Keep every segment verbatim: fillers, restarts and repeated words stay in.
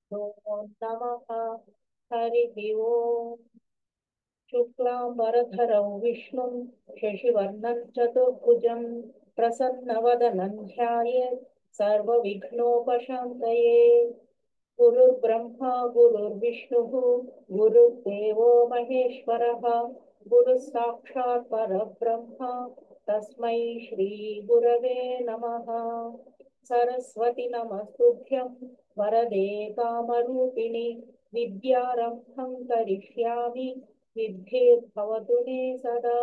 नमो नमः। हरिः ओम्। शुक्लाम्बरधरौ विष्णुं शशिवर्णं चतुर्भुजं प्रसन्नवदनं ध्यायेत् सर्वविघ्नोपशान्तये। गुरुर्ब्रह्मा गुरुर्विष्णुः गुरुर्देवो महेश्वरः गुरुः साक्षात् परब्रह्म तस्मै श्रीगुरवे नमः। सरस्वती नमस्तुभ्यं वरदे कामरूपिणि विद्यारम्भं करिष्यामि सिद्धिर्भवतु मे सदा।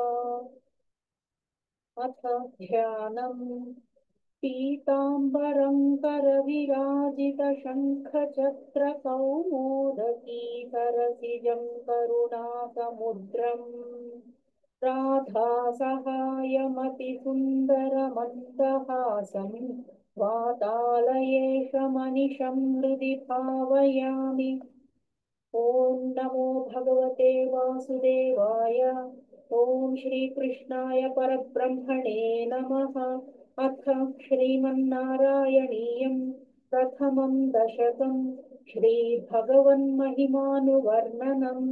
अथ ध्यानम्। पीताम्बरं करविराजितशङ्खचक्रकौमोदकीसरसिजं करुणासमुद्रम् राधासहायमतिसुन्दरमन्दहासं वातालयेशमनिशं हृदि भावयामि। ॐ नमो भगवते वासुदेवाय। ॐ श्रीकृष्णाय परब्रह्मणे नमः। अथ श्रीमन्नारायणीयं प्रथमं दशकं श्रीभगवन्महिमानुवर्णनम्।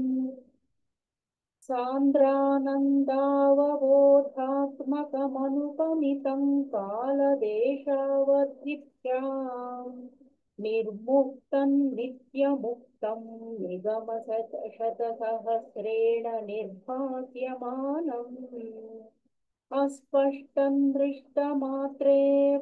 सान्द्रानन्दावबोधात्मकमनुपमितं कालदेशावधिभ्याम् निर्मुक्तं नित्यमुक्तं निगमशतसहस्रेण निर्भास्यमानम्। अस्पष्टं दृष्टमात्रे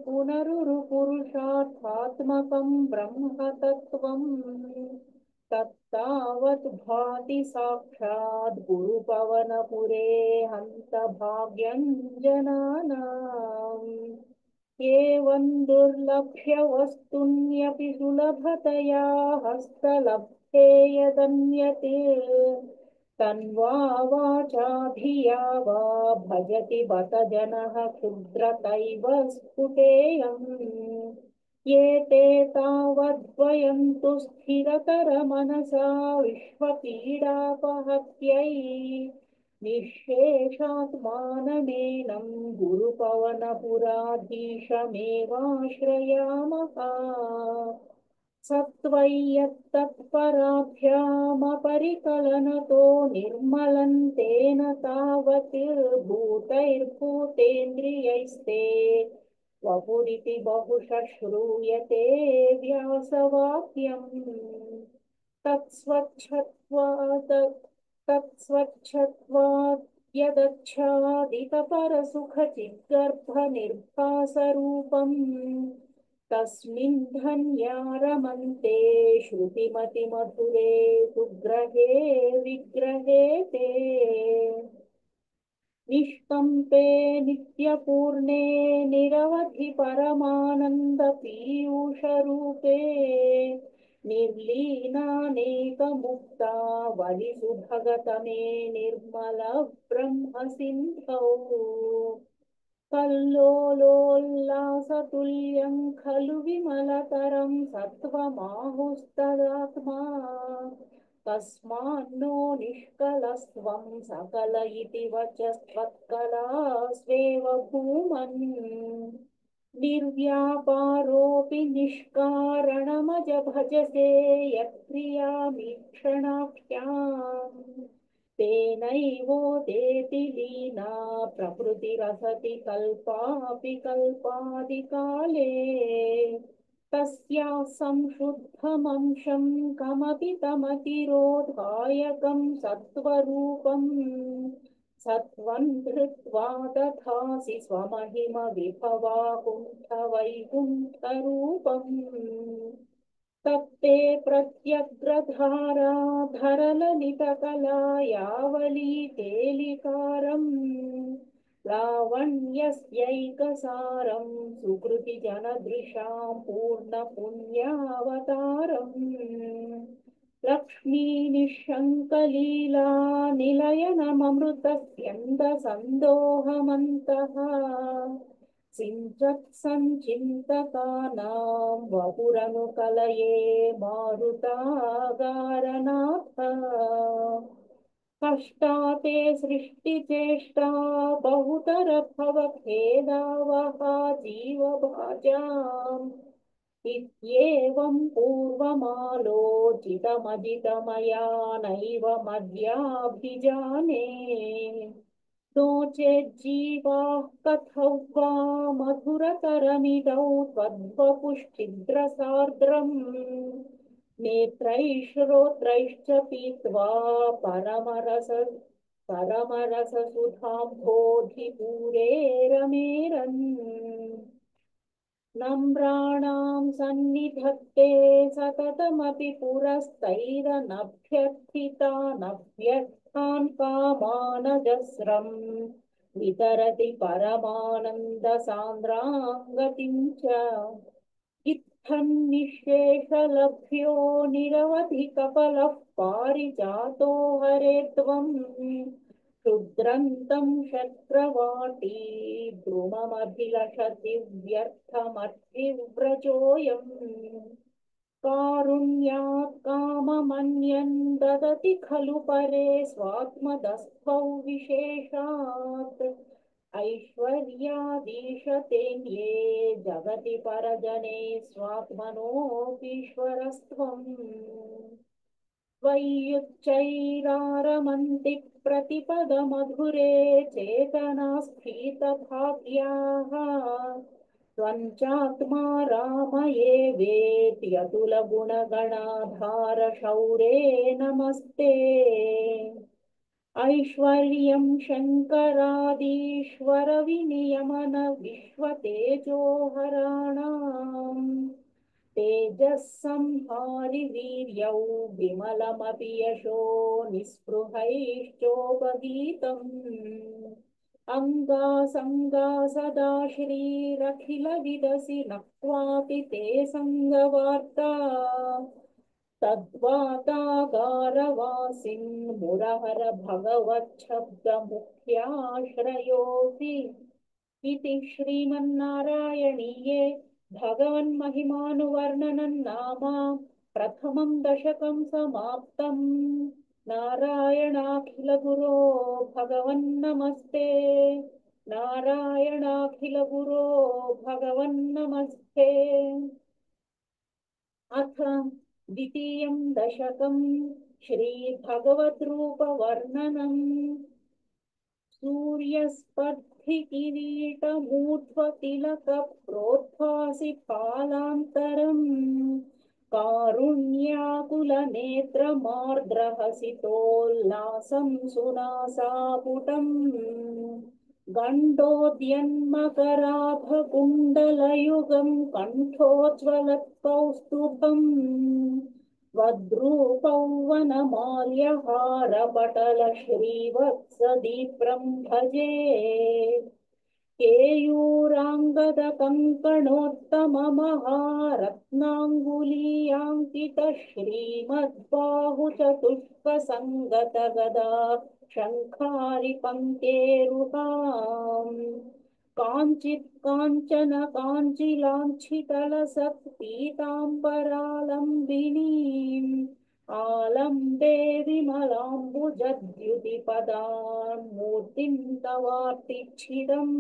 पुनरुरुपुरुषार्थात्मकं ब्रह्मतत्त्वम् तत्तावत् भाति साक्षात् गुरुपवनपुरे हन्तभाग्यं जनानाम्। एवं दुर्लभ्यवस्तुन्यपि सुलभतया हस्तलभ्ये यदन्यते तन्वा वाचा धिया वा भजति बत जनः क्षुद्रतैव स्फुटेयम्। ये ते तावद्वयं तु स्थिरतरमनसा विश्वपीडापहत्यै निःशेषात्मानमेनं गुरुपवनपुराधीशमेवाश्रयामः। सत्त्वय्यत्तत्पराभ्यामपरिकलनतो निर्मलं तेन तावत् भूतैर्भूतेन्द्रियैस्ते वपुरिति बहुशः श्रूयते व्यासवाक्यम्। तत्स्वच्छत्वात् तत्स्वच्छत्वात् यदच्छादितपरसुखचिद्गर्भनिर्भासरूपम् तस्मिन् धन्या रमन्ते श्रुतिमतिमधुरे सुग्रहे विग्रहे ते। निष्कम्पे नित्यपूर्णे निरवधि परमानन्दपीयूषरूपे निर्लीनानेकमुक्ता वलिसुभगतमे निर्मल ब्रह्मसिन्धौ कल्लोलोल्लासतुल्यं खलु विमलतरं सत्त्वमाहुस्तदात्मा तस्मान्नो निष्कलस्त्वं सकल इति वचस्त्वत्कलास्वेव भूमन्। निर्व्यापारोऽपि निष्कारणमज भजसे यत्क्रियामीक्षणाख्याम् तेनैवोदेति लीना प्रकृतिरसति कल्पापि कल्पादिकाले तस्याः संशुद्धमंशं कमपि तमतिरोधायकं सत्त्वरूपम् सत्त्वं धृत्वा दधासि स्वमहिमविभवाकुण्ठवैकुण्ठरूपम्। तप्ते प्रत्यग्रधाराधरललितकलायावलीकेलिकारम् लावण्यस्यैकसारं सुकृतिजनदृशां पूर्णपुण्यावतारम्। लक्ष्मीनिःशङ्कलीला निलयनममृतस्यन्दसन्दोहमन्तः सिञ्चत्सञ्चिन्तकानां वपुरनुकलये मारुतागारनाथ। कष्टाते सृष्टिचेष्टा बहुतर भवखेदावहा जीवभाजाम् इत्येवं पूर्वमालोचितमजितमया नैव मद्याभिजाने नो चेज्जीवाः कथौ वा मधुरतरमिदौ त्वद्वपुश्चिद्रसार्द्रम् नेत्रैः श्रोत्रैश्च पीत्वा परमरस परमरससुधाम्भोधिपूरे रमेरन् नम्राणां सन्निधत्ते सततमपि पुरस्तैरनभ्यर्थितानभ्यर्थान् कामानजस्रम् वितरति परमानन्दसान्द्राङ्गतिं च इत्थन्निःशेषलभ्यो निरवधिकफलः पारिजातो हरे त्वम् क्षुद्रन्तं शक्रवाटी द्रुममभिलषति व्यर्थमर्थिव्रजोऽयम् कारुण्यात् काममन्यन् ददति खलु परे स्वात्मदस्थौ विशेषात् ऐश्वर्यादीशतेऽन्ये जगति परजने स्वात्मनोऽपीश्वरस्त्वम् त्वय्युच्चैरारमन्ति प्रतिपदमधुरे चेतनास्फीतभाग्याः त्वञ्चात्मा रामये वेत्यतुलगुणगणाधार शौरे नमस्ते ऐश्वर्यं शङ्करादीश्वर विनियमन विश्वतेजोहराणाम् तेजः संहारि वीर्यौ विमलमपि यशो निःस्पृहैश्चोपगीतम् अङ्गासङ्गा सदा श्रीरखिलविदसि न क्वापि ते सङ्गवार्ता तद्वातागारवासिन् मुरहर भगवच्छब्दमुख्याश्रयोऽसि इति श्रीमन्नारायणीये भगवन्महिमानुवर्णनं नाम प्रथमं दशकं समाप्तम् नारायणाखिलगुरो भगवन्नमस्ते नारायणाखिलगुरो भगवन्नमस्ते अथ द्वितीयं दशकं श्रीभगवद्रूपवर्णनम् सूर्यस्पर्धिकिरीटमूर्ध्वतिलकप्रोद्भासि फालान्तरम् कारुण्याकुलनेत्रमार्द्रहसितोल्लासं सुनासापुटम् गण्डोद्यन्मकराभकुण्डलयुगं कण्ठोज्ज्वलत्कौस्तुभम् वद्रूपौवनमाल्यहारपटल श्रीवत्सदीप्रं भजे केयूराङ्गदकङ्कणोत्तममहारत्नाङ्गुलीयाङ्कित श्रीमद्बाहुचतुष्कसङ्गतगदा शङ्खारिपङ्केरुहाम् काञ्चित् काञ्चन काञ्चिलाञ्छितलसत्पीताम्बरालम्बिनीम् आलम्बे विमलाम्बुजद्युतिपदान् मूर्तिं तवार्तिच्छिदम्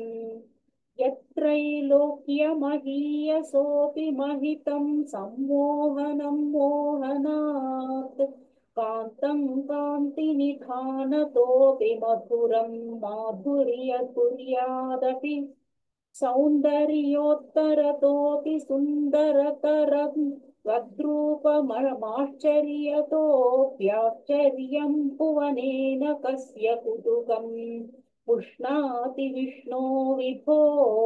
यत्रैलोक्यमहीयसोऽपि महितं सम्मोहनं मोहनात् कान्तं कान्तिनिधानतोऽपि मधुरं माधुर्यतुर्यादपि सौन्दर्योत्तरतोऽपि सुन्दरतरं त्वद्रूपममाश्चर्यतोऽप्याश्चर्यं भुवनेन कस्य कुतुकं पुष्णाति विष्णो विभो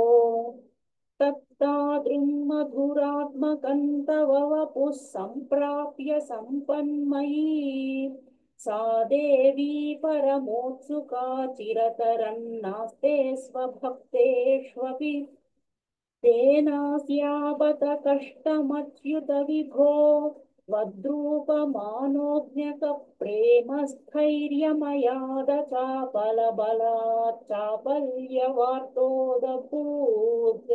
तत्तादृं मधुरात्मकं तव वपुः सम्प्राप्य सम्पन्मयी सा देवी परमोत्सुका चिरतरन्नास्ते स्वभक्तेष्वपि तेनास्याबत कष्टमच्युत विभो त्वद्रूपमानोज्ञकप्रेमस्थैर्यमयाद चापलबलात् चापल्यवार्तोदभूत्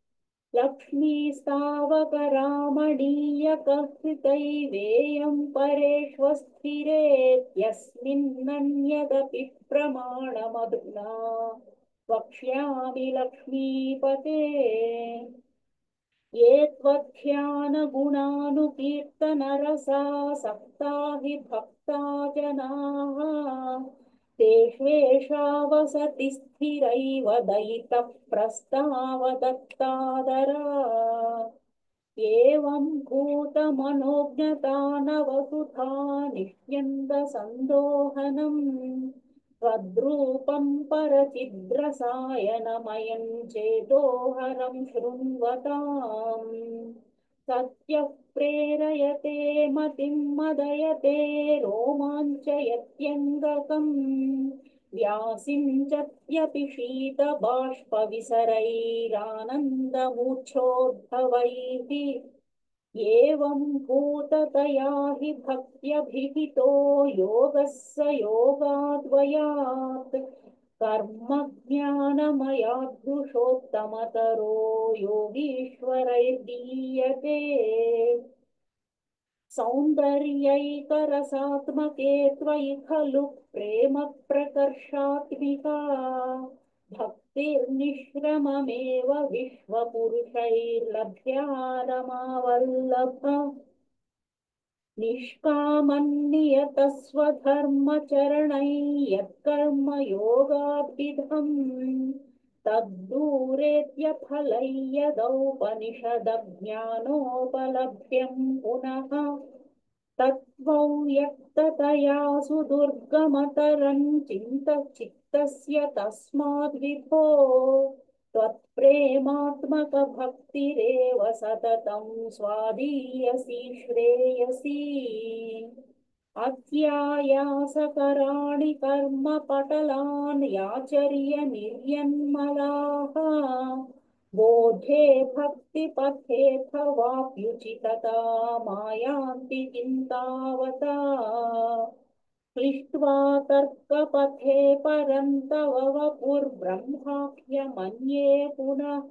लक्ष्मीस्तावकरामणीयकर्तृतैवेयं परेष्वस्थिरेत्यस्मिन्नन्यदपि प्रमाणमधुना वक्ष्यामि लक्ष्मीपते ये त्वध्यानगुणानुकीर्तनरसासक्ता हि भक्ता जनाः तेष्वेषा वसति स्थिरैव दयितः प्रस्तावदत्तादरा एवं भूतमनोज्ञता निष्यन्दसन्दोहनम् त्वद्रूपं परचिद्रसायनमयं चेतोहरं शृण्वताम् सत्यः प्रेरयते मतिं मदयते रोमाञ्चयत्यङ्गकम् व्यासिञ्चत्यपि शीतबाष्पविसरैरानन्दमूर्च्छोद्भवैः एवं भूततया हि भक्त्यभिहितो योगः स योगाद्वयात् कर्मज्ञानमयाद्भुषोत्तमतरो योगीश्वरैर्गीयते सौन्दर्यैकरसात्मके त्वयि खलु प्रेम प्रकर्षात्मिका भक्तिर्निःश्रममेव विश्वपुरुषैर्लभ्या रमावल्लभ निष्कामन्नियतस्वधर्मचरणै यत्कर्म योगाद्विधम् तद्दूरेत्यफलै यदौपनिषदज्ञानोपलभ्यम् पुनः तत्त्वव्यक्ततया सुदुर्गमतरम् चित्तस्य तस्माद्विभो त्वत्प्रेमात्मकभक्तिरेव सततं स्वादीयसी श्रेयसी अत्यायासकराणि कर्मपटलान् याचर्य निर्यन्मलाः बोधे भक्तिपथेऽथवाप्युचितता मायान्ति चिन्तावता क्लिष्ट्वा तर्कपथे परन्तव वपुर्ब्रह्माख्यमन्ये पुनः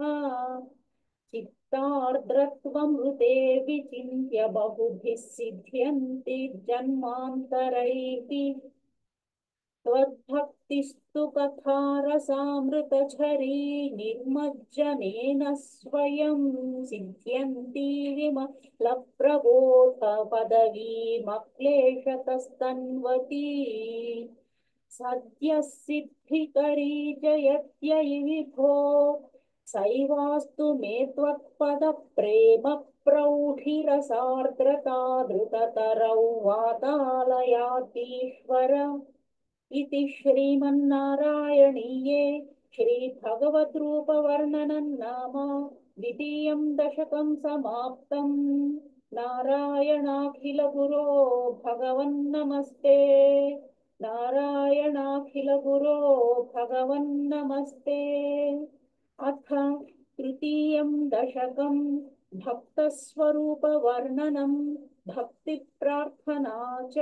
चित्तार्द्रत्वमृते विचिन्त्य बहुभिः सिद्ध्यन्ति जन्मान्तरैः त्वद्भक्तिस्तु कथारसामृतझरी निर्मज्जनेन स्वयं सिद्ध्यन्ति विमलप्रबोधपदवीमक्लेशतस्तन्वती सद्यः सिद्धिकरी जयत्ययि विभो सैवास्तु मे त्वत्पदप्रेम प्रौढिरसार्द्रता धृततरौ वातालयातीश्वर इति श्रीमन्नारायणीये श्रीभगवद्रूपवर्णनं नाम द्वितीयं दशकं समाप्तम् नारायणाखिलगुरो भगवन्नमस्ते नारायणाखिलगुरो भगवन्नमस्ते अथ तृतीयं दशकं भक्तस्वरूपवर्णनं भक्तिप्रार्थना च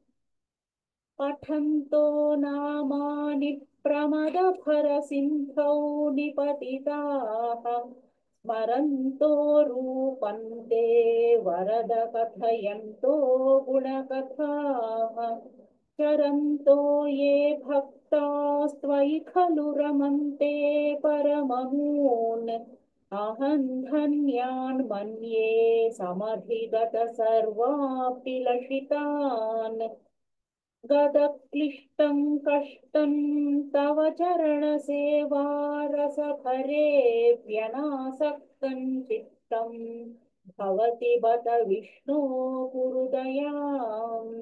पठन्तो नामानि प्रमदभरसिन्धौ निपतिताः स्मरन्तो रूपन्ते वरद कथयन्तो गुणकथाः चरन्तो ये भक्तास्त्वयि खलु रमन्ते परममून् अहं धन्यान् मन्ये समधिगत सर्वापि लषितान् गदक्लिष्टं कष्टं तव चरणसेवारसभरेऽप्यनासक्तं चित्तं भवति बत विष्णो गुरुदयाम्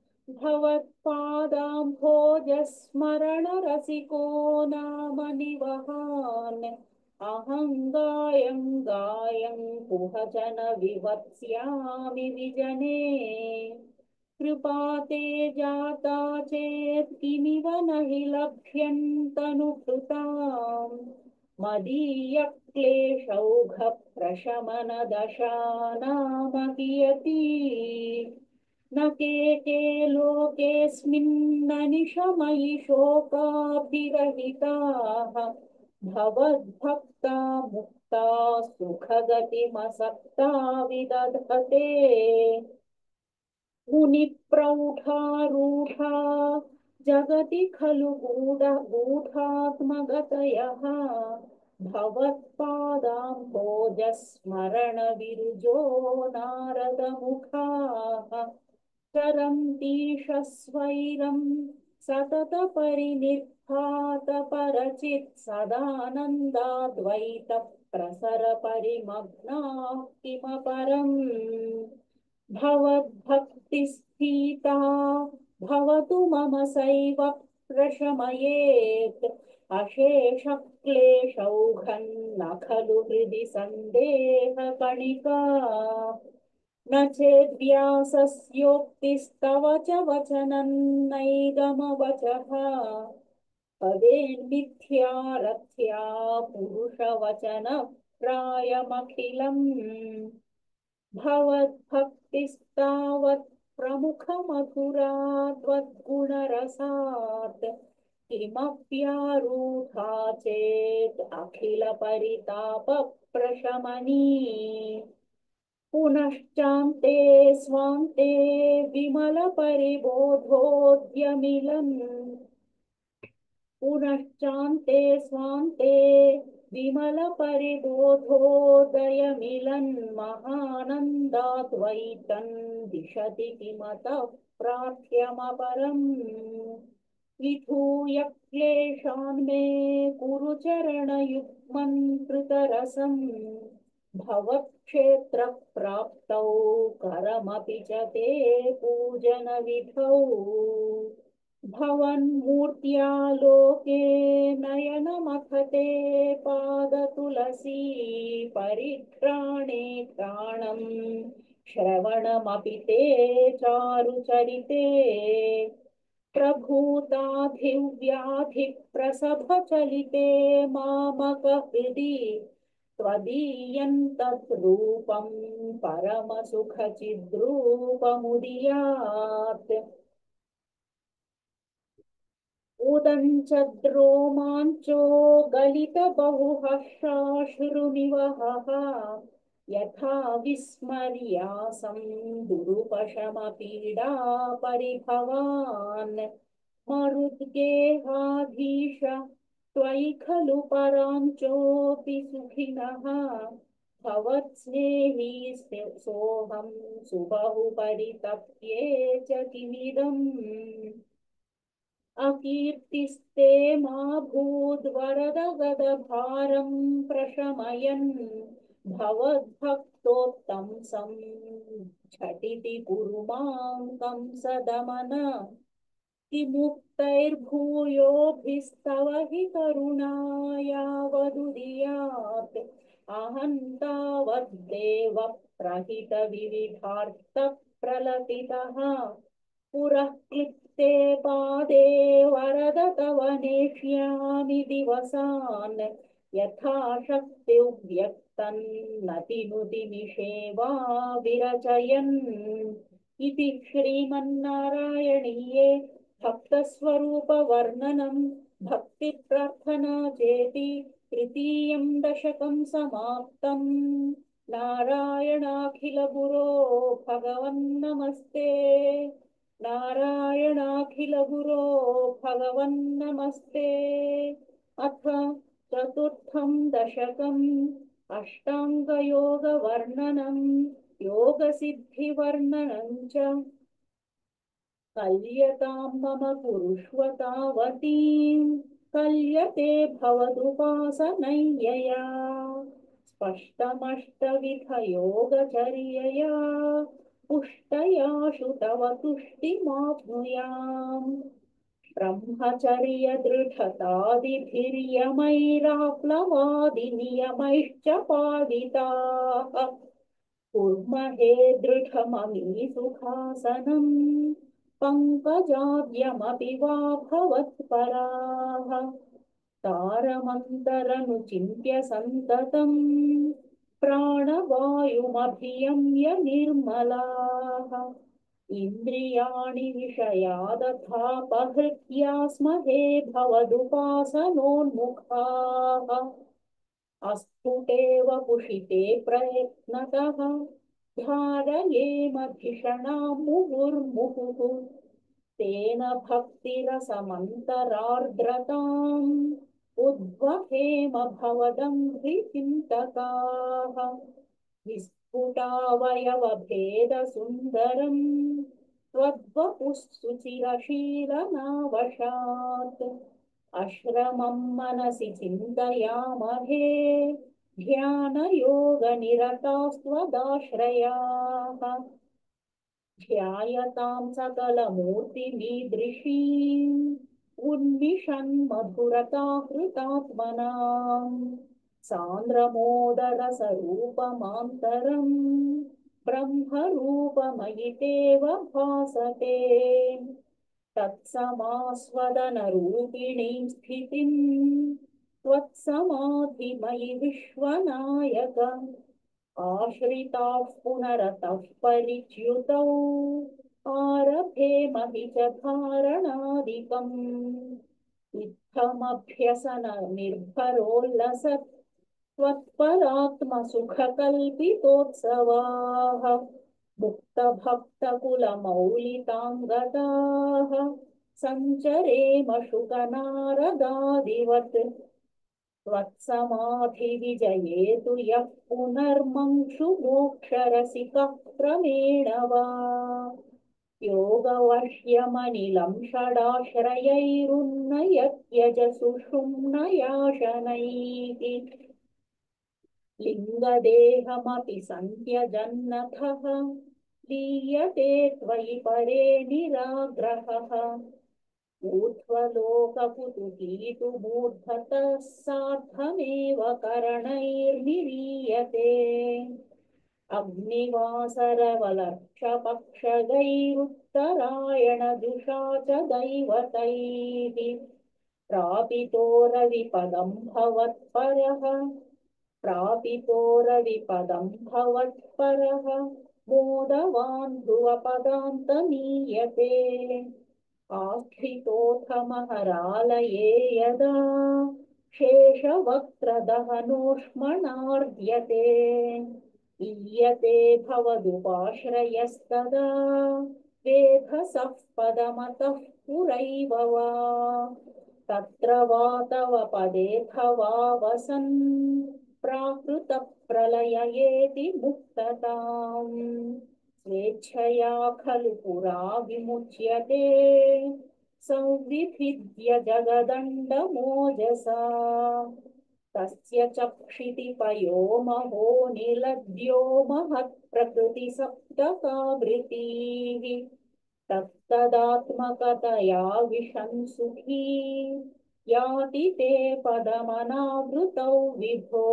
भवत्पादाम्भोजस्मरणरसिको नाम निवहान् अहं गायं गायं कुहजन विवत्स्यामि विजने कृपा ते जाता चेत् किमिव न हि लभ्यन्तनुभृताम् मदीयक्लेशौघप्रशमनदशा नाम कियती न के के लोकेऽस्मिन्ननिशमयि शोकाभिरहिताः भवद्भक्ता मुक्ता सुखगतिमसक्ता विदधते मुनिप्रौढारूढा जगति खलु गूढ गूढात्मगतयः भवत्पादाम्भोजस्मरणविरुजो नारदमुखाः चरन्तीश स्वैरं सततपरिनिर्भातपरचित् सदानन्दाद्वैतप्रसरपरिमग्नाः किमपरम् भवद्भक्तिस्फीता भवतु मम सैव प्रशमयेत् अशेषक्लेशौघन्न खलु हृदि सन्देहकणिका न चेद्व्यासस्योक्तिस्तव च वचनन्नैदमवचः पदेन्मिथ्यारथ्या पुरुषवचनप्रायमखिलम् भवद्भक्तिस्तावत् प्रमुखमधुरा त्वद्गुणरसात् किमप्यारूढा चेत् अखिलपरितापप्रशमनी पुनश्चान्ते स्वान्ते विमलपरिबोधोऽद्यमिलन् पुनश्चान्ते स्वान्ते विमलपरिबोधोदयमिलन् महानन्दाद्वैतन् दिशति किमतः प्रार्थ्यमपरम् विधूय क्लेशान् मे कुरु चरणयुग्मन् कृतरसम् भवत्क्षेत्रप्राप्तौ करमपि च ते पूजनविधौ भवन्मूर्त्यालोके नयनमथते पादतुलसी परिघ्राणे प्राणम् श्रवणमपि ते चारुचरिते प्रभूताधिव्याधिप्रसभचलिते मामकहृदि त्वदीयन्तद्रूपं परमसुखचिद्रूपमुदीयात् उदञ्चद्रोमाञ्चो गलितबहुहर्षाश्रुनिवहः यथा विस्मर्यासं दुरुपशमपीडा परिभवान् मरुद्गेहाधीश त्वयि खलु पराञ्चोऽपि सुखिनः भवत्स्नेही सोऽहं सुबहु परितप्ये च किमिदम् अकीर्तिस्ते मा भूद्वरदगदभारं प्रशमयन् भवद्भक्तोत्तंसं झटिति कुरु मां कंसदमन किमुक्तैर्भूयोभिस्तव हि करुणायावदुदीयात् अहं तावद्देव प्रहितविविधार्थप्रलपितः पुरः क्लिप्ते पादे वरद तव नेष्यामि दिवसान् यथा शक्तिव्यक्तन्नतिनुतिमिषेवा विरचयन् इति श्रीमन्नारायणीये भक्तस्वरूपवर्णनं भक्तिप्रार्थना चेति तृतीयं दशकं समाप्तम् नारायणाखिलगुरो भगवन्नमस्ते नारायणाखिलगुरो भगवन्नमस्ते अथ चतुर्थं दशकम् अष्टाङ्गयोगवर्णनं योगसिद्धिवर्णनं च कल्यतां मम कुरुष्व तावतीं कल्यते भवदुपासनय्यया स्पष्टमष्टविधयोगचर्यया पुष्टया तव तुष्टिमाप्नुयाम् ब्रह्मचर्यदृढतादिभिर्यमैराप्लवादिनियमैश्च पादिताः कुर्महे दृढममी सुखासनम् पङ्कजाद्यमपि वा भवत्पराः तारमन्तरनुचिन्त्य सन्ततम् प्राणवायुमभियम्य निर्मलाः इन्द्रियाणि विषयादथापहृत्यास्महे भवदुपासनोन्मुखाः अस्फुटेव कुशिते प्रयत्नतः धारयेमधिषणां मुहुर्मुहुः तेन भक्तिरसमन्तरार्द्रताम् उद्वहेम भवदङ्घ्रिचिन्तकाः विस्फुटावयवभेदसुन्दरम् त्वद्वपुः सुचिरशीलनावशात् अश्रमं मनसि चिन्तयामहे ध्यानयोगनिरतास्त्वदाश्रयाः ध्यायतां सकलमूर्तिमीदृशीम् उन्मिषन्मधुरताहृतात्मनाम् सान्द्रमोदरसरूपमान्तरम् ब्रह्मरूपमयितेव भासते तत्समास्वदनरूपिणीं स्थितिम् त्वत्समाधिमयि विश्वनायक आश्रिताः पुनरतः परिच्युतौ आरभेमहि च धारणादिकम् इत्थमभ्यसन निर्भरोल्लसत् त्वत्परात्मसुखकल्पितोत्सवाः मुक्तभक्तकुलमौलिताङ्गदाः सञ्चरेम शुकनारदादिवत् त्वत्समाधिविजयेतु यः पुनर्मंशु मोक्षरसिकः क्रमेण वा योगवर्ष्यमनिलं षडाश्रयैरुन्नयत्यजसुषुम्नयाशनैः लिङ्गदेहमपि सन्त्यजन्नथः लीयते त्वयि परे निराग्रहः ऊर्ध्वलोककुतुकीतुमूर्धतः सार्धमेव करणैर्निरीयते अग्निवासरवलक्षपक्षगैरुत्तरायणजुषा च दैवतैः प्रापितो रविपदं भवत्परः प्रापितो रविपदं भवत्परः मोदवान् ध्रुवपदान्तमीयते आस्थितोऽथमहरालये यदा शेषवक्त्रदहनोष्मणार्ध्यते ईयते भवदुपाश्रयस्तदा वेधसः पदमतः पुरैव वा तत्र वा तव पदेऽथवा वसन् प्राकृतप्रलययेति मुक्तताम् स्वेच्छया खलु पुरा विमुच्यते संविभिद्य जगदण्डमोजसा तस्य चक्षिति पयो महो निलद्यो महत्प्रकृतिसप्तकावृत्तिः तत्तदात्मकतया विशन् सुखी याति ते पदमनावृतौ विभो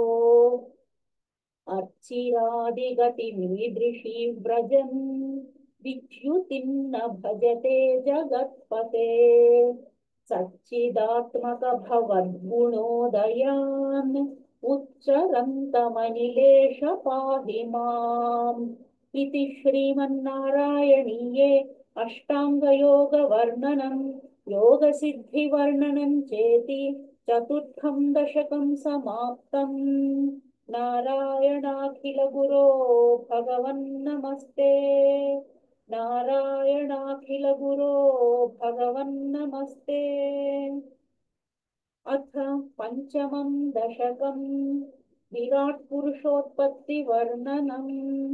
अर्चिरादिगतिमीदृशी व्रजन् विच्युतिं न भजते जगत्पते सच्चिदात्मक भवद्गुणोदयान् उच्चरन्तमनिलेश पाहि माम् इति श्रीमन्नारायणीये अष्टाङ्गयोगवर्णनम् योगसिद्धिवर्णनम् चेति चतुर्थं दशकं समाप्तम् नारायणाखिलगुरो भगवन्नमस्ते नारायणाखिलगुरो भगवन्नमस्ते अथ पञ्चमं दशकं विराट्पुरुषोत्पत्तिवर्णनम्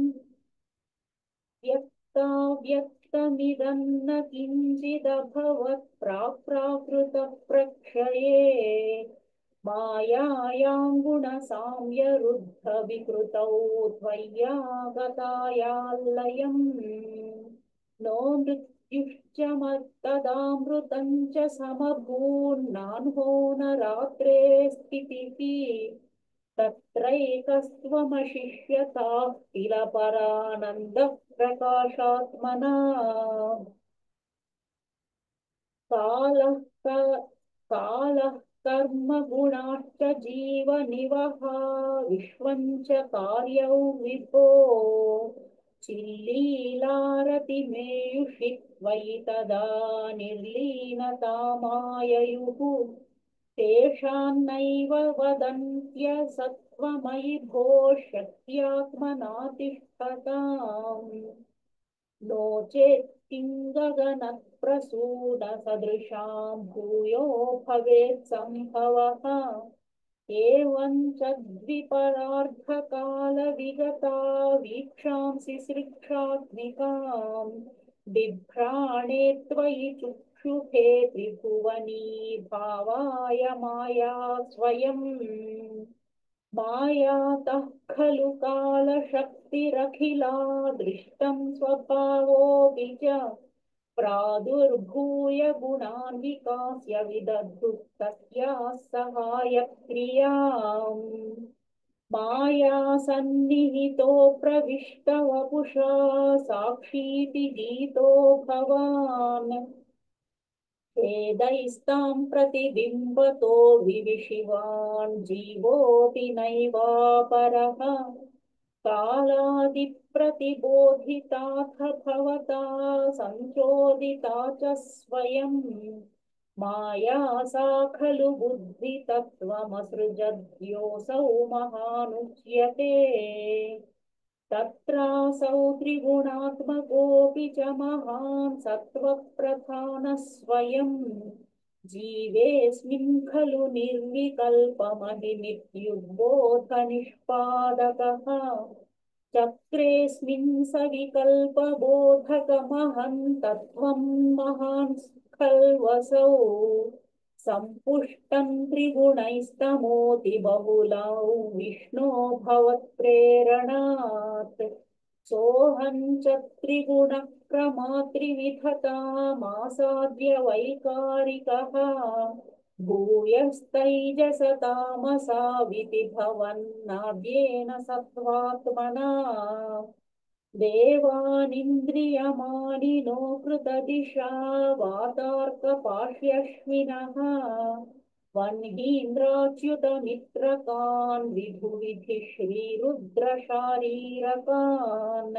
व्यक्ताव्यक्तमिदं न किञ्चिदभवत् प्राक्प्राकृतप्रक्षये मायायां गुणसाम्यरुद्धविकृतौ त्वय्यागतायाल्लयम् नो मृत्युश्च मत्तदामृतं च समभून्नान्हो न रात्रे स्थितिः तत्रैकस्त्वमशिष्यताः किल परानन्दः प्रकाशात्मना कालः कालः कर्म गुणाश्च जीवनिवहा विश्वं च कार्यौ विभो चिल्लीलारतिमेयुषि त्वयि तदा निर्लीनतामाययुः तेषान्नैव वदन्त्यसत्त्वमयि भो शक्त्यात्मना तिष्ठताम् नो चेत् किं गगनप्रसूनसदृशां भूयो भवेत् सम्भवः एवं च द्विपरार्धकालविगता वीक्षांसि सृक्षात्मिकाम् बिभ्राणे त्वयि चुक्षुषे त्रिभुवनी भावाय माया स्वयम् मायातः खलु कालशक्तिरखिला दृष्टं स्वभावोऽपि च प्रादुर्भूय गुणान् विकास्य विदधुः तस्याः सहायक्रियाम् माया सन्निहितो प्रविष्ट वपुषा साक्षीति गीतो भवान् वेदैस्तां प्रतिबिम्बतो विविशिवान् जीवोऽपि नैवापरः कालादिप्रतिबोधिताथ भवता संचोदिता च स्वयम् माया सा खलु बुद्धितत्त्वमसृजद्योऽसौ महानुच्यते तत्रासौ त्रिगुणात्मकोऽपि च महान् सत्त्वप्रधानः स्वयम् जीवेऽस्मिन् खलु निर्विकल्पमहिमित्युद्बोधनिष्पादकः चक्रेऽस्मिन् सविकल्पबोधकमहं तत्त्वं महान् खल्वसौ सम्पुष्टं त्रिगुणैस्तमोति बहुलौ विष्णो भवत्प्रेरणात् सोऽहं च त्रिगुणक्रमात्रिविधतामासाद्य वैकारिकः भूयस्तैजसतामसा विधिभवन्नाद्येन सत्त्वात्मना देवानिन्द्रियमानिनो कृतदिशा वातार्कपाह्यश्विनः वह्नीन्द्राच्युतमित्रकान् विधुविधि श्रीरुद्रशारीरकान्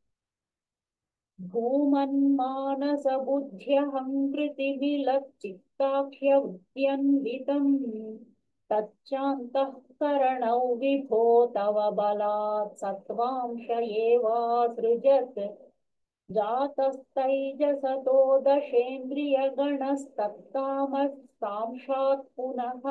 भूमन्मानसबुद्ध्यहङ्कृतिविलच्चित्ताख्यवृत्त्यन्वितम् तच्चान्तःकरणौ विभो तव बलात् सत्त्वांश एवासृजत् जातस्तैजसतो दशेन्द्रियगणस्तत्तामसांशात् पुनः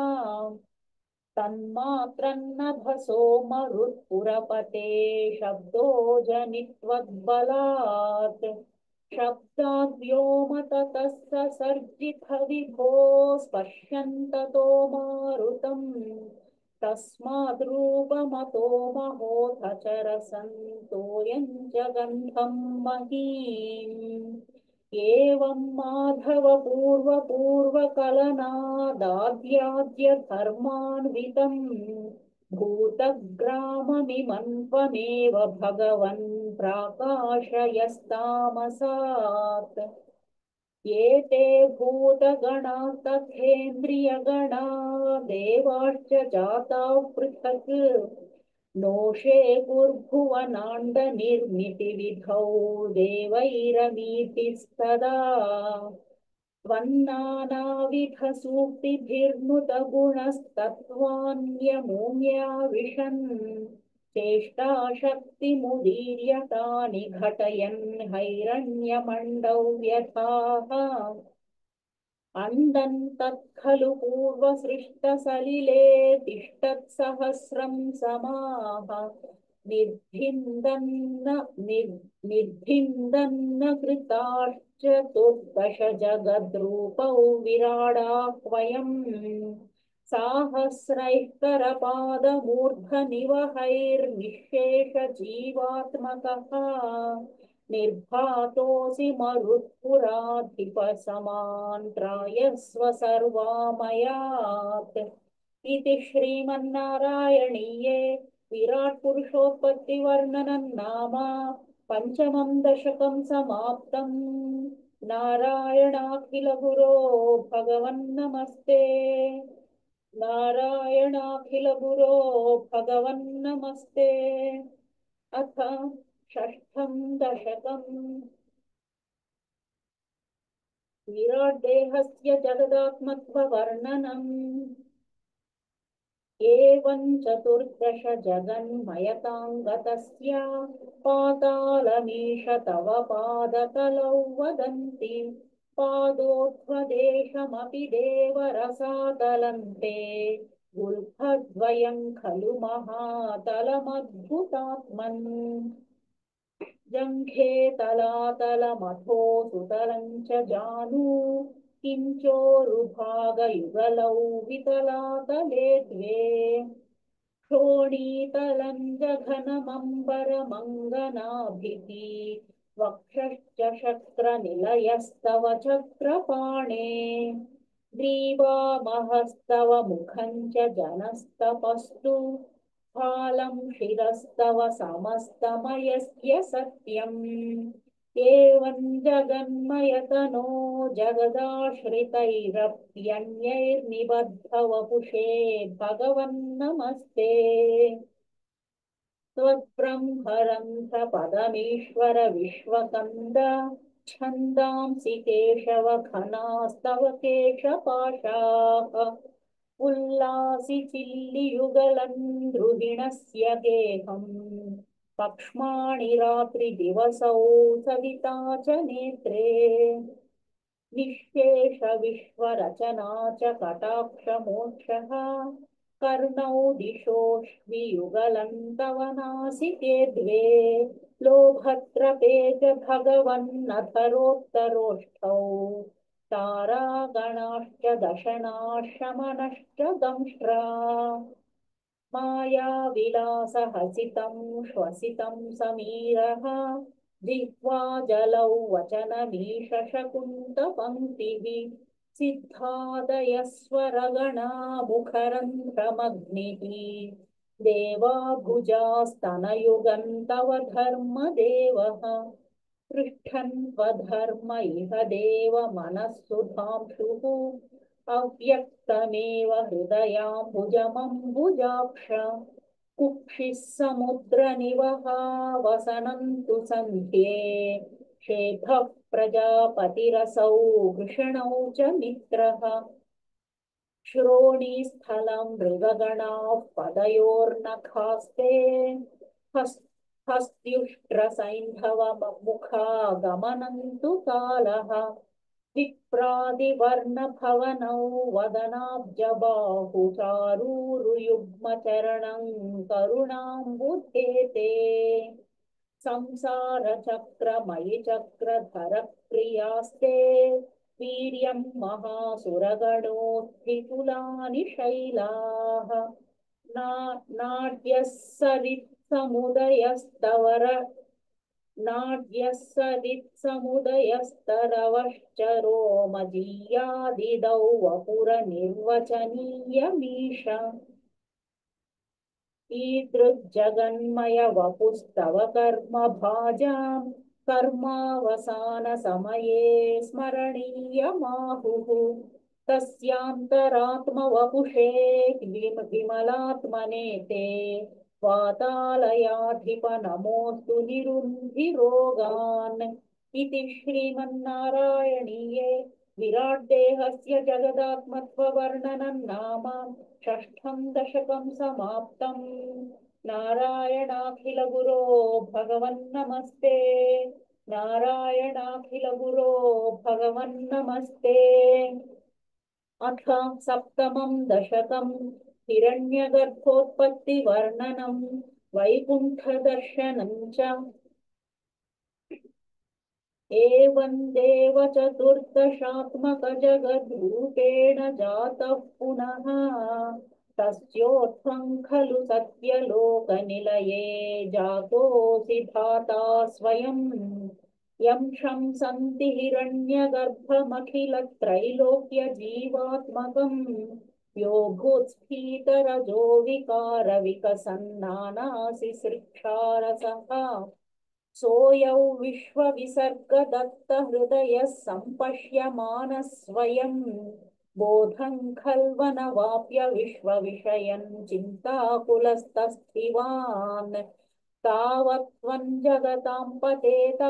तन्मात्रन्नभसो मरुत्पुरपते शब्दो जनित्वद्बलात् शब्दाद्व्योम ततः ससर्जित विभो स्पश्यन्ततो मारुतम् तस्माद्रूपमतो महोऽथ च रसन्तोऽयं च गन्धं महीम् एवं माधव पूर्वपूर्वकलनादाद्याद्य धर्मान्वितम् भूतग्राममिमं त्वमेव भगवन् प्राकाशयस्तामसात् एते भूतगणा तथेन्द्रियगणा देवाश्च जाताः पृथक् नोषे कुर्भुवनाण्डनिर्मितिविधौ देवैरमीतिस्तदा त्वन्नानाविधसूक्तिभिर्नुतगुणस्तत्त्वान्यमूल्या विशन् चेष्टाशक्तिमुदीर्य तानि घटयन् हैरण्यमण्डौ व्यथाः अण्डन् तत्खलु पूर्वसृष्टसलिले तिष्ठत्सहस्रं समाः निर्भिन्दन्न निर्भिन्दन्न कृताश्चतुर्दश जगद्रूपौ विराडाह्वयम् साहस्रैः करपादमूर्धनिवहैर्निःशेषजीवात्मकः निर्भातोऽसि मरुत्पुराधिपसमान् त्रायस्व सर्वामयात् इति श्रीमन्नारायणीये विराट्पुरुषोत्पत्तिवर्णनं नाम पञ्चमं दशकं समाप्तम् नारायणाखिलगुरो भगवन्नमस्ते नारायणाखिलगुरो भगवन्नमस्ते अथ षष्ठं दशकम् विराट्देहस्य जगदात्मत्ववर्णनम् एवं चतुर्दश जगन्मयताङ्गतस्य पातालमीश तव पादतलौ वदन्ति पादोध्वदेशमपि देवरसातलन्ते गुल्फद्वयं खलु महातलमद्भुतात्मन् जङ्घे तलातलमथो सुतलं च जानु किञ्चोरुभागयुगलौ वितलातले द्वे क्षोणीतलं जघनमम्बरमङ्गनाभिः वक्षश्च शक्रनिलयस्तव चक्रपाणे ग्रीवामहस्तव मुखं च जनस्तपस्तु फालं शिरस्तव समस्तमयस्य सत्यम् एवं जगन्मयतनो जगदाश्रितैरप्यन्यैर्निबद्धवपुषे भगवन्नमस्ते त्वद्ब्रह्मरन्ध्रपदमीश्वर विश्वकन्द छन्दांसि केशव घनास्तव केशपाशाः उल्लासि चिल्लियुगलन् द्रुहिणस्य गेहम् पक्ष्माणि रात्रिदिवसौ सविता च नेत्रे निःशेष विश्वरचना च कटाक्षमोक्षः कर्णौ दिशोऽश्वियुगलन्तव नासिके द्वे लोभत्रपे च भगवन्नधरोत्तरोष्ठौ तारागणाश्च दशनाः शमनश्च दंष्ट्रा मायाविलासहसितं श्वसितं समीरः जिह्वा जलौ वचनमीशशकुन्तपङ्क्तिः सिद्धादयस्वरगणा मुखरन्ध्रमग्निः देवाभुजास्तनयुगन्तव धर्मदेवः पृष्ठन् त्वधर्म इह देव मनःसुधांशुः अव्यक्तमेव हृदयाम्बुजमम्बुजाक्ष कुक्षिः समुद्रनिवहा वसनन्तु सन्ध्ये शेफः प्रजापतिरसौ वृषणौ च मित्रः श्रोणीस्थलं मृगगणाः पदयोर्नखास्ते हस्त्युष्ट्रसैन्धवमुखा गमनन्तु कालः विप्रादिवर्णभवनौ वदनाब्जबाहुचारूरुयुग्मचरणं करुणाम्बुधेते संसारचक्रमयि चक्रधरप्रियास्ते वीर्यं महासुरगणोत्थितुलानि शैलाः नाड्यः सरित्समुदयस्तवर नाड्यः सरित्समुदयस्तरवश्चरो मदीयादिदौ वपुरनिर्वचनीयमीश ईदृग्जगन्मय वपुस्तव कर्म भाजां कर्मावसानसमये स्मरणीयमाहुः तस्यान्तरात्मवपुषे विमलात्मने ते वातालयाधिप नमोऽस्तु निरुन्धिरोगान् इति श्रीमन्नारायणीये विराट्देहस्य जगदात्मत्ववर्णनं नाम षष्ठं दशकं समाप्तम् नारायणाखिलगुरो भगवन्नमस्ते नारायणाखिलगुरो भगवन्नमस्ते अथ सप्तमं दशकं हिरण्यगर्भोत्पत्तिवर्णनं वैकुण्ठदर्शनं च एवं देव चतुर्दशात्मकजगद्रूपेण जातः पुनः तस्योत्थं खलु सत्यलोकनिलये जातोऽसि धाता स्वयं यं शंसन्ति हिरण्यगर्भमखिलत्रैलोक्यजीवात्मकं यो भूत्स्फीतरजो विकारविकसन्नानासि सृक्षारसः सोऽयौ विश्वविसर्गदत्तहृदयः सम्पश्यमानः स्वयं बोधं खल्वनवाप्य विश्वविषयं चिन्ताकुलस्तस्थिवान् तावत्त्वं जगतां पतेत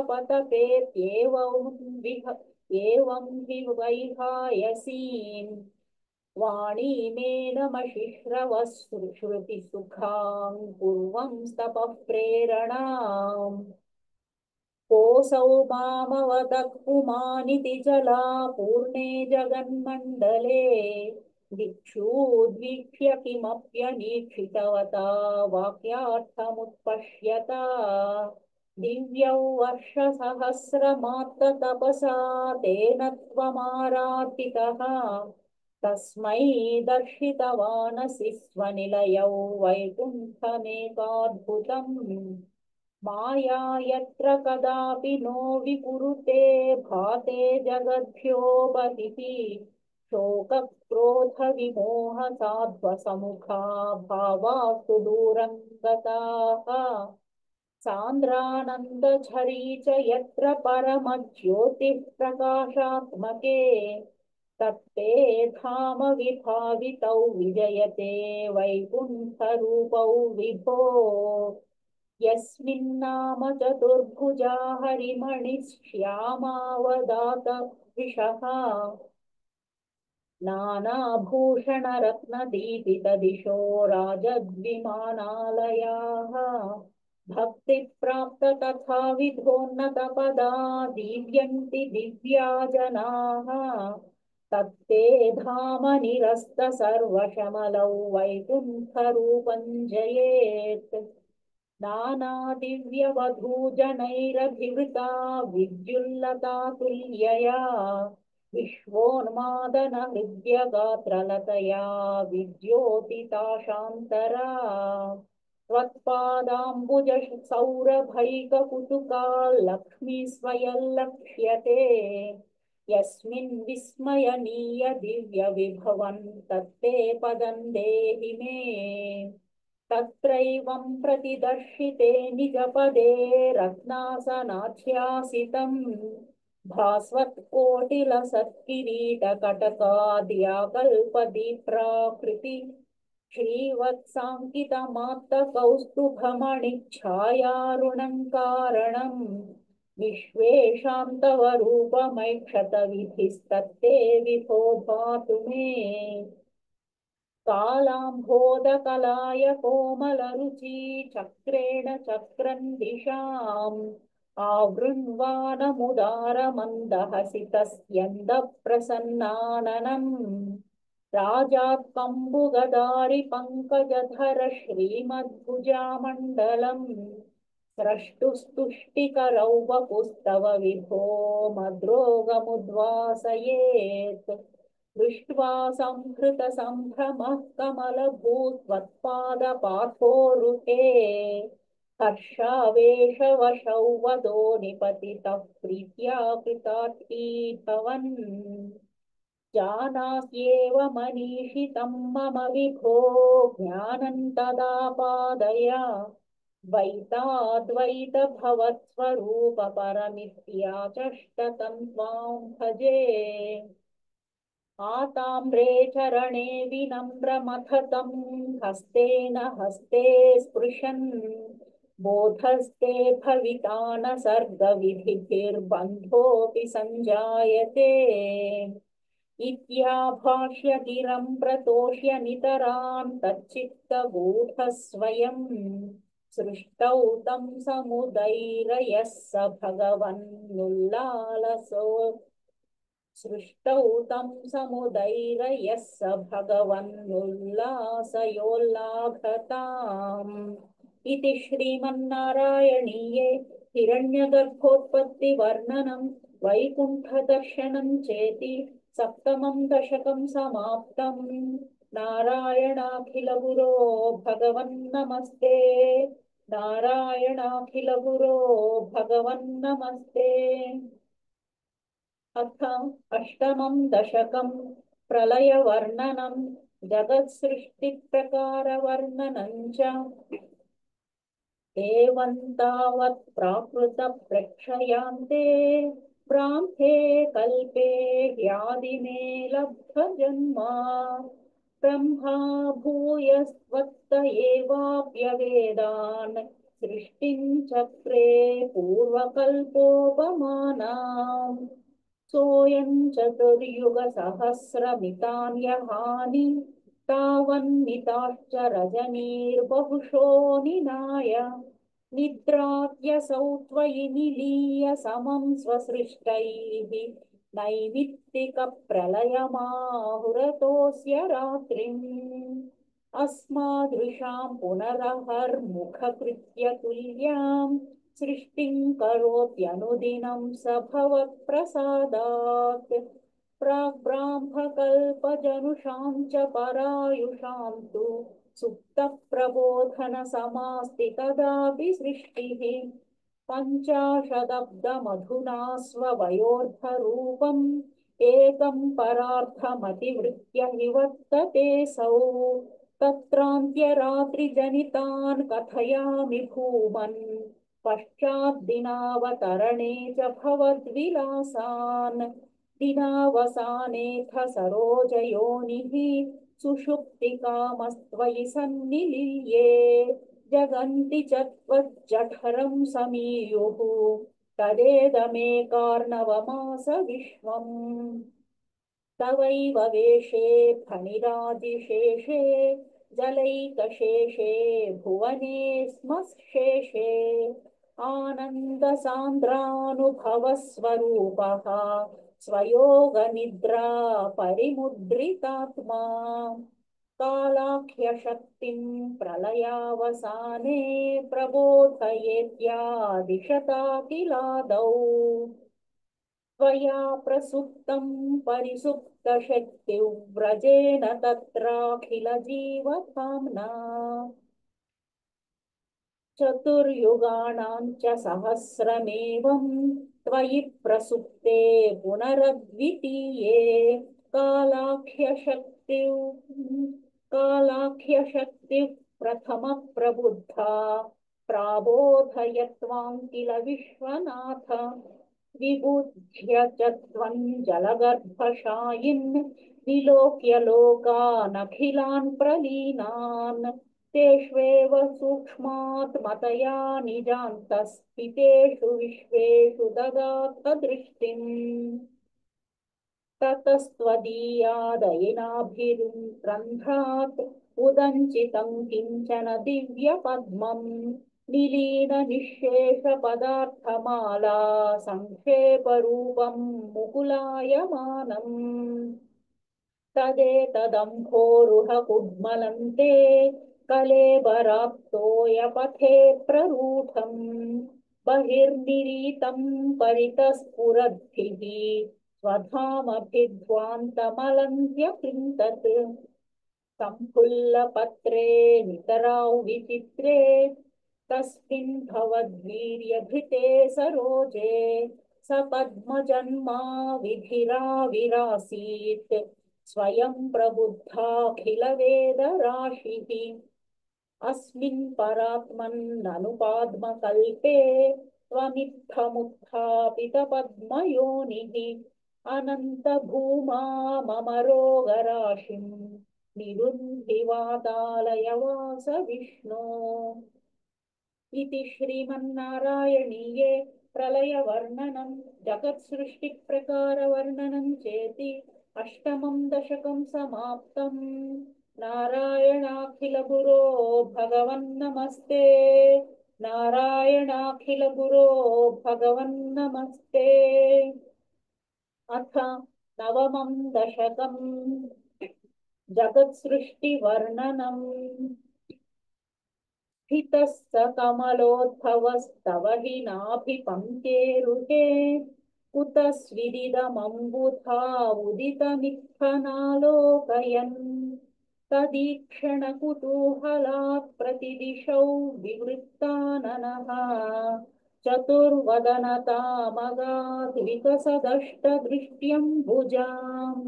पतपेत्येवं विह एवं हि वैहायसीम् वाणीमेनमशिश्रवः श्रुतिसुखां कुर्वंस्तपः प्रेरणाम् कोऽसौ मामवतः पुमानिति जला पूर्णे जगन्मण्डले दिक्षूद्वीक्ष्य किमप्यनीक्षितवता वाक्यार्थमुत्पश्यता दिव्यौ वर्षसहस्रमात्रतपसा तेन त्वमाराधितः तस्मै दर्शितवानसि स्वनिलयौ वैकुण्ठमेकाद्भुतम् माया यत्र कदापि नो विकुरुते भाते जगद्भ्यो बहिः शोकक्रोधविमोहसाध्वसमुखा भावास्तु दूरं गताः सान्द्रानन्दझरी च यत्र परमज्योतिः प्रकाशात्मके तत्ते धाम विभावितौ विजयते वैकुण्ठरूपौ विभो यस्मिन्नाम चतुर्भुजा हरिमणिः श्यामावदात विशः नानाभूषणरत्नदीपितदिशो राजद्विमानालयाः भक्तिप्राप्त तथा विधोन्नतपदा दीव्यन्ति दिव्या जनाः तत्ते धाम निरस्त सर्वशमलौ वैकुण्ठरूपं जयेत् नानादिव्यवधूजनैरभिवृता विद्युल्लता तुल्यया विश्वोन्मादनहृद्यगात्रलतया विद्योतिता त्वत्पादाम्बुजसौरभैककुतुका लक्ष्मी स्वयल्लक्ष्यते यस्मिन् विस्मयनीय दिव्यविभवन् तत्ते पदं देहि मे तत्रैवं प्रतिदर्शिते निजपदे रत्नासनाध्यासितम् भास्वत्कोटिलसत्किरीटकटकाद्याकल्पदीप्राकृति श्रीवत्साङ्कितमात्तकौस्तुभमणिच्छायारुणं कारणम् विश्वेषां तव रूपमैक्षतविधिस्तत्ते विभो भातु मे कालाम्भोदकलाय कोमलरुचि चक्रेण चक्रन् दिशाम् आवृण्वानमुदारमन्दहसितस्यन्दप्रसन्नाननम् राजात्कम्बुगदारि पङ्कजधर श्रीमद्भुजामण्डलम् स्रष्टुस्तुष्टिकरौ वपुस्तव विभो मद्रोगमुद्वासयेत् दृष्ट्वा संहृतसम्भ्रमः कमलभूत्वत्पादपाथोरुहे हर्षावेशवशौ वदो निपतितः प्रीत्या कृतार्थीभवन् जानास्येव मनीषितं मम विभो ज्ञानं तदा पादय द्वैताद्वैतभवत्स्वरूपपरमित्याचष्टतं त्वां भजे आताम्रे चरणे विनम्रमथतं हस्तेन हस्ते स्पृशन् बोधस्ते भविता न सर्गविधिभिर्बन्धोऽपि सञ्जायते इत्याभाष्य गिरं प्रतोष्य नितरां तच्चित्तगूढस्वयं सृष्टौ तं समुदैरयः स भगवन्नुल्लालसो सृष्टौ तं समुदैरयः स भगवन्नुल्लासयोल्लाभताम् इति श्रीमन्नारायणीये हिरण्यगर्भोत्पत्तिवर्णनं वैकुण्ठदर्शनं चेति सप्तमं दशकं समाप्तम् नारायणाखिलगुरो भगवन्नमस्ते नारायणाखिलगुरो भगवन्नमस्ते अथ अष्टमं दशकं प्रलयवर्णनं जगत्सृष्टिप्रकारवर्णनं च एवं तावत् प्राकृतप्रेक्षयान्ते ब्राह्मे कल्पे ह्यादिमे लब्धजन्मा ब्रह्मा भूयस्त्वत्त एवाप्यवेदान् सृष्टिं चक्रे पूर्वकल्पोपमानाम् सोऽयं चतुर्युगसहस्रमितान्यहानि तावन्निताश्च रजनीर्बहुशो निनाय निद्रात्यसौ त्वयि निलीय समं स्वसृष्टैः नैमित्तिकप्रलयमाहुरतोऽस्य रात्रिम् अस्मादृशां पुनरहर्मुखकृत्य तुल्यां सृष्टिं करोत्यनुदिनं स भवत्प्रसादात् प्राग्ब्राह्मकल्पजनुषां च परायुषां तु सुप्तप्रबोधनसमास्ति तदापि सृष्टिः पञ्चाशदब्दमधुना स्ववयोर्धरूपम् एकं परार्थमतिवृत्य हि वर्ततेऽसौ तत्रान्त्यरात्रिजनितान् कथयामि भूमन् पश्चाद्दिनावतरणे च भवद्विलासान् दिनावसानेऽथ सरोजयोनिः सुषुप्तिकामस्त्वयि सन्निलीये जगन्ति च त्वज्जठरं समीयुः तदेदमेकार्णवमास विश्वम् तवैव वेशे फणिरादिशेषे जलैकशेषे भुवने स्म शेषे आनन्दसान्द्रानुभवस्वरूपः स्वयोगनिद्रा परिमुद्रितात्मा कालाख्यशक्तिं प्रलयावसाने प्रबोधयेत्यादिशता किलादौ त्वया प्रसुप्तं परिसुप्तशक्तिव्रजेन तत्राखिलजीवधाम्ना चतुर्युगाणां च सहस्रमेवं त्वयि प्रसुप्ते पुनरद्वितीये कालाख्यशक्तिः कालाख्यशक्तिः प्रथमप्रबुद्धा प्राबोधयत्वां किल विश्वनाथ विबुध्य च त्वं जलगर्भशायिन् विलोक्य लोकानखिलान् प्रलीनान् तेष्वेव सूक्ष्मात् मतया निजान्तस्थितेषु विश्वेषु ददाथ दृष्टिम् ततस्त्वदीयादयिनाभिरन्ध्रात् उदञ्चितं किञ्चन दिव्यपद्मम् निलीननिःशेषपदार्थमाला सङ्क्षेपरूपं मुकुलायमानम् तदेतदम्भोरुहकुड्मलन्ते कलेबराप्तोयपथे प्ररूढम् बहिर्निरीतं परितस्फुरद्भिः स्वधामभिध्वान्तमलन्त्यकृन्तत् सम्फुल्लपत्रे नितराौ विचित्रे तस्मिन् भवद्वीर्यभृते सरोजे स पद्मजन्मा विधिराविरासीत् स्वयं प्रबुद्धाखिलवेदराशिः अस्मिन् परात्मन्ननुपाद्मकल्पे त्वमित्थमुत्थापितपद्मयोनिः अनन्तभूमा मम रोगराशिं निरुन्धि वातालय वास विष्णो इति श्रीमन्नारायणीये प्रलयवर्णनं जगत्सृष्टिप्रकारवर्णनं चेति अष्टमं दशकं समाप्तम् नारायणाखिलगुरो भगवन्नमस्ते नारायणाखिलगुरो भगवन्नमस्ते अथ नवमं दशकं जगत्सृष्टिवर्णनम् स्थितः स कमलोद्भवस्तव हि नाभिपङ्केरुहे कुतः स्विदिदमम्बुधा उदितमित्थनालोकयन् तदीक्षणकुतूहलात् प्रतिदिशौ विवृत्ताननः चतुर्वदनतामगाद्विकसदष्टदृष्ट्यम्बुजाम्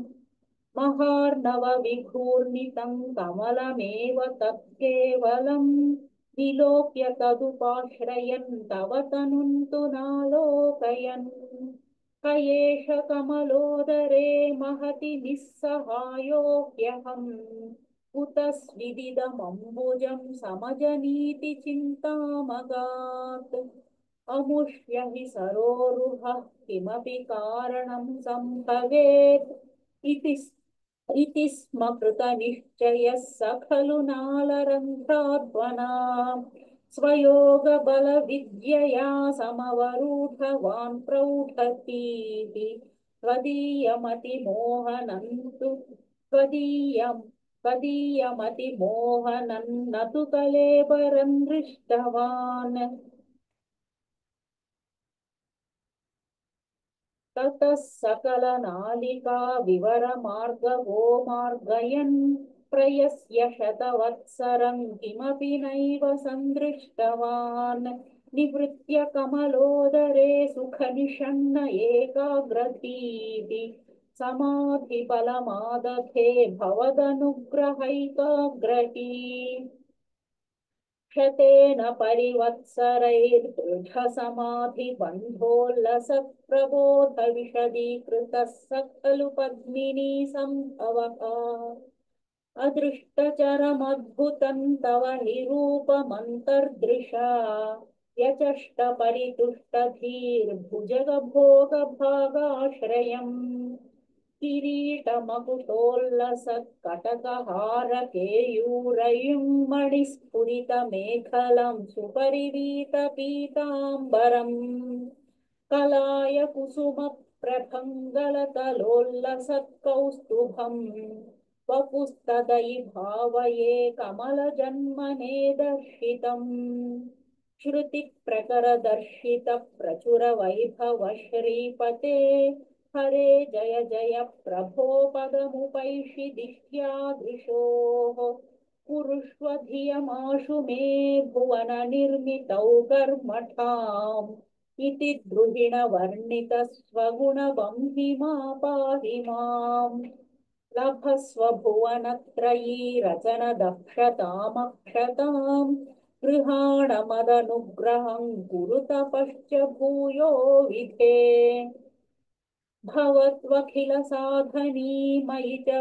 महार्णवविघूर्णितं कमलमेव तत्केवलम् विलोक्य तदुपाश्रयन् तव तनुं तु नालोकयन् क एष कमलोदरे महति निःसहायो ह्यहम् कुतः स्विदिदमम्बुजं समजनीति चिन्तामगात् अमुष्य हि सरोरुहः किमपि कारणं सम्भवेत् इति इति स्म कृतनिश्चयः स खलु नालरन्ध्राध्वना स्वयोगबलविद्यया समवरूढवान् प्रौढतीति त्वदीयमतिमोहनं तु त्वदीयं त्वदीयमतिमोहनं न तु कलेबरं दृष्टवान् ततः सकलनालिका विवरमार्गवो मार्गयन् प्रयस्य शतवत्सरं किमपि नैव सन्दृष्टवान् निवृत्य कमलोदरे सुखनिषण्ण एकाग्रधीः समाधिबलमादधे भवदनुग्रहैकाग्रही क्षतेन परिवत्सरैर्दृढसमाधिबन्धोल्लसत्प्रबोधविशदीकृतः स खलु पद्मिनी सम्भवः अदृष्टचरमद्भुतं तव निरूपमन्तर्दृशा यचष्टपरितुष्टधीर्भुजगभोगभागाश्रयम् किरीटमकुटोल्लसत्कटकहारकेयूरयुं मणिस्फुरितमेखलं सुपरिवीतपीताम्बरम् कलाय कुसुमप्रभङ्गलतलोल्लसत्कौस्तुभम् वपुस्तदयि भावये कमलजन्मने दर्शितम् श्रुतिप्रकरदर्शितप्रचुरवैभव श्रीपते हरे जय जय प्रभो पदमुपैषि दिष्ट्यादृशोः कुरुष्व धियमाशु मे भुवननिर्मितौ कर्मठाम् इति द्रुहिणवर्णितस्वगुणवह्निमा पाहि माम् लभस्व भुवनत्रयी रचनदक्षतामक्षताम् गृहाणमदनुग्रहं कुरु तपश्च भूयो विधे भवत्वखिलसाधनी मयि च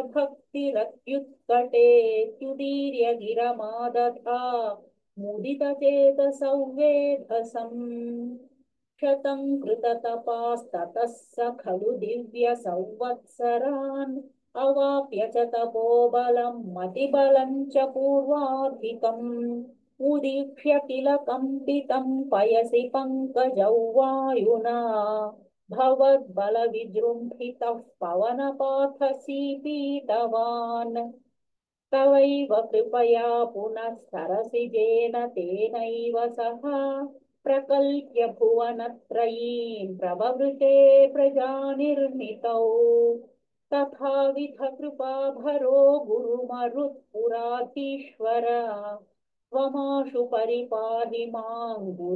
भक्तिरत्युत्कटेत्युदीर्य गिरमादधा मुदितचेतसौ वेधसम् शतं कृततपास्ततः स खलु दिव्यसंवत्सरान् अवाप्य च तपोबलं मतिबलं च पूर्वाधिकम् उदीक्ष्य किल कम्पितं पयसि पङ्कजौ वायुना भवद्बलविजृम्भितः पवनपाथसीपीतवान् तवैव कृपया पुनः सरसिजेन तेनैव सह प्रकल्प्य भुवनत्रयीं प्रववृते प्रजानिर्मितौ तथाविध कृपाभरो गुरुमरुत्पुराधीश्वर त्वमाशु परिपाहि मां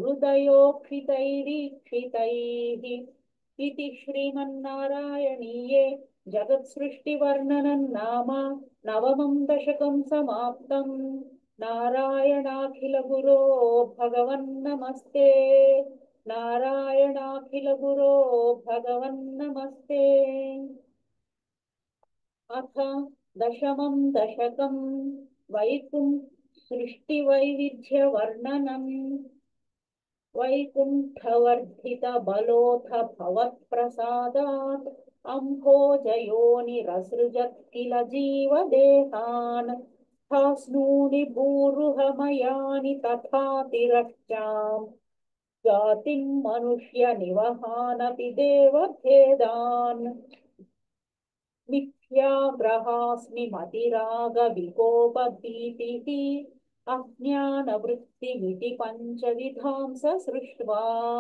गुरुदयोक्षितैरीक्षितैः इति श्रीमन्नारायणीये जगत्सृष्टिवर्णनं नाम नवमं दशकं समाप्तम् नारायणाखिलगुरो भगवन्नमस्ते नारायणाखिलगुरो भगवन्नमस्ते अथ दशमं दशकं वैकुण्ठ सृष्टिवैविध्यवर्णनम् वैकुण्ठवर्धितबलोऽथ भवत्प्रसादात् अम्भोजयोनिरसृजत् किल जीवदेहान् स्थास्नूनि भूरुहमयानि तथा तिरश्चाम् जातिं मनुष्यनिवहानपि देवभेदान् मिथ्याग्रहास्मि मतिरागविकोपभीतिः अज्ञानवृत्तिमिति पञ्चविधां ससृष्ट्वा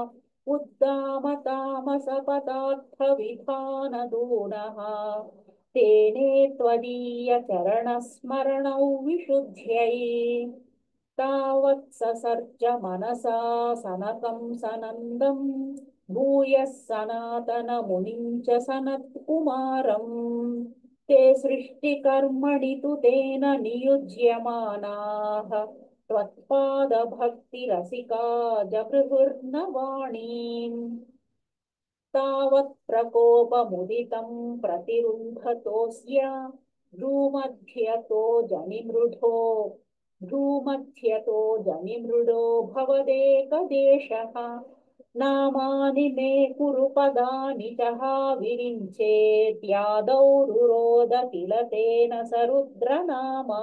उद्दामतामसपदार्थविधानदूनः तेने त्वदीयचरणस्मरणौ विशुद्ध्यै तावत् ससर्ज मनसा सनकं सनन्दम् भूयः सनातनमुनिं च सनत्कुमारम् ते सृष्टिकर्मणि तु तेन नियुज्यमानाः त्वत्पादभक्तिरसिका जगृहुर्नवाणीम् तावत् प्रकोपमुदितं प्रतिरुन्धतोऽस्य भ्रूमध्यतो जनिमृढो भ्रूमध्यतो जनिमृडो भवदेकदेशः नामानि मे कुरु पदानि च हा विरिञ्चेत्यादौ रुरोद किल तेन स रुद्रनामा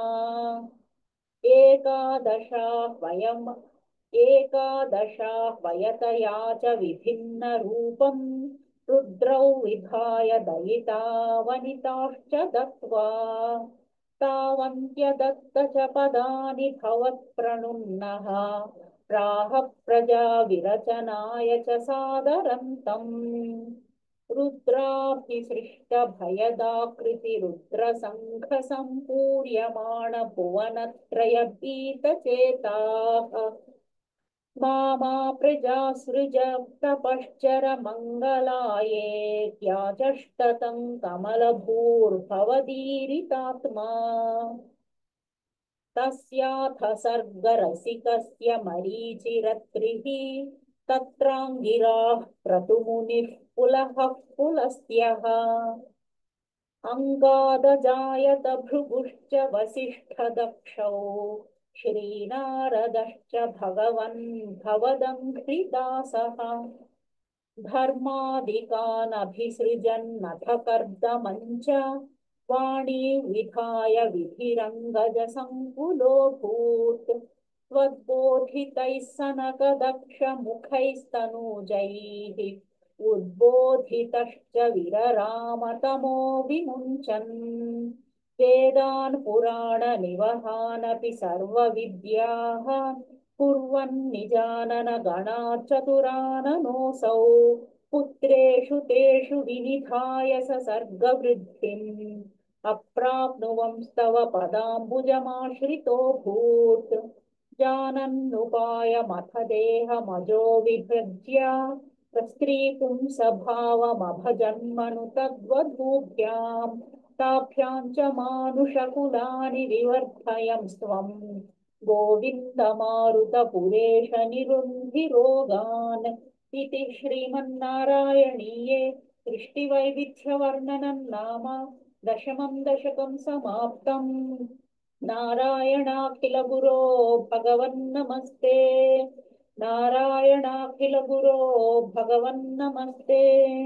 एकादशाह्वयम् एकादशाह्वयतया च विभिन्नरूपम् रुद्रौ विधाय दयिता वनिताश्च दत्त्वा तावन्त्यदत्त च पदानि भवत्प्रणुन्नः प्राह प्रजा विरचनाय च सादरन्तम् रुद्राभिसृष्टभयदाकृतिरुद्रसङ्घसम्पूर्यमाण भुवनत्रयभीतचेताः मा प्रजासृज तपश्चर मङ्गलाये त्याचष्टतं कमलभूर्भवदीरितात्मा तस्याथ सर्गरसिकस्य मरीचिरत्रिः तत्राङ्गिराः क्रतुमुनिः पुलः पुलस्त्यः अङ्गादजायत भृगुश्च वसिष्ठदक्षौ श्रीनारदश्च भगवन् भवदङ्घ्रिदासः धर्मादिकानभिसृजन्नथ कर्दमञ्च वाणी विधाय विधिरङ्गजसङ्कुलोऽभूत् त्वद्बोधितैः सनकदक्षमुखैस्तनूजैः उद्बोधितश्च विररामतमो विमुञ्चन् वेदान् पुराणनिवहानपि सर्वविद्याः कुर्वन्निजानन गणात् चतुराननोऽसौ पुत्रेषु तेषु विनिधाय स सर्गवृद्धिम् अप्राप्नुवंस्तव पदाम्बुजमाश्रितोऽभूत् जानन्नुपायमथ देहमजो विभज्य स्त्रीपुंसभावमभजन्मनु तद्वधूभ्याम् ताभ्याम् च मानुषकुलानि विवर्धयन् स्वम् गोविन्दमारुतपुरेश निरुन्धिरोगान् इति श्रीमन्नारायणीये सृष्टिवैविध्यवर्णनं नाम दशमं दशकं समाप्तम् नारायणाखिलगुरो भगवन्नमस्ते नारायणाखिलगुरो भगवन्नमस्ते।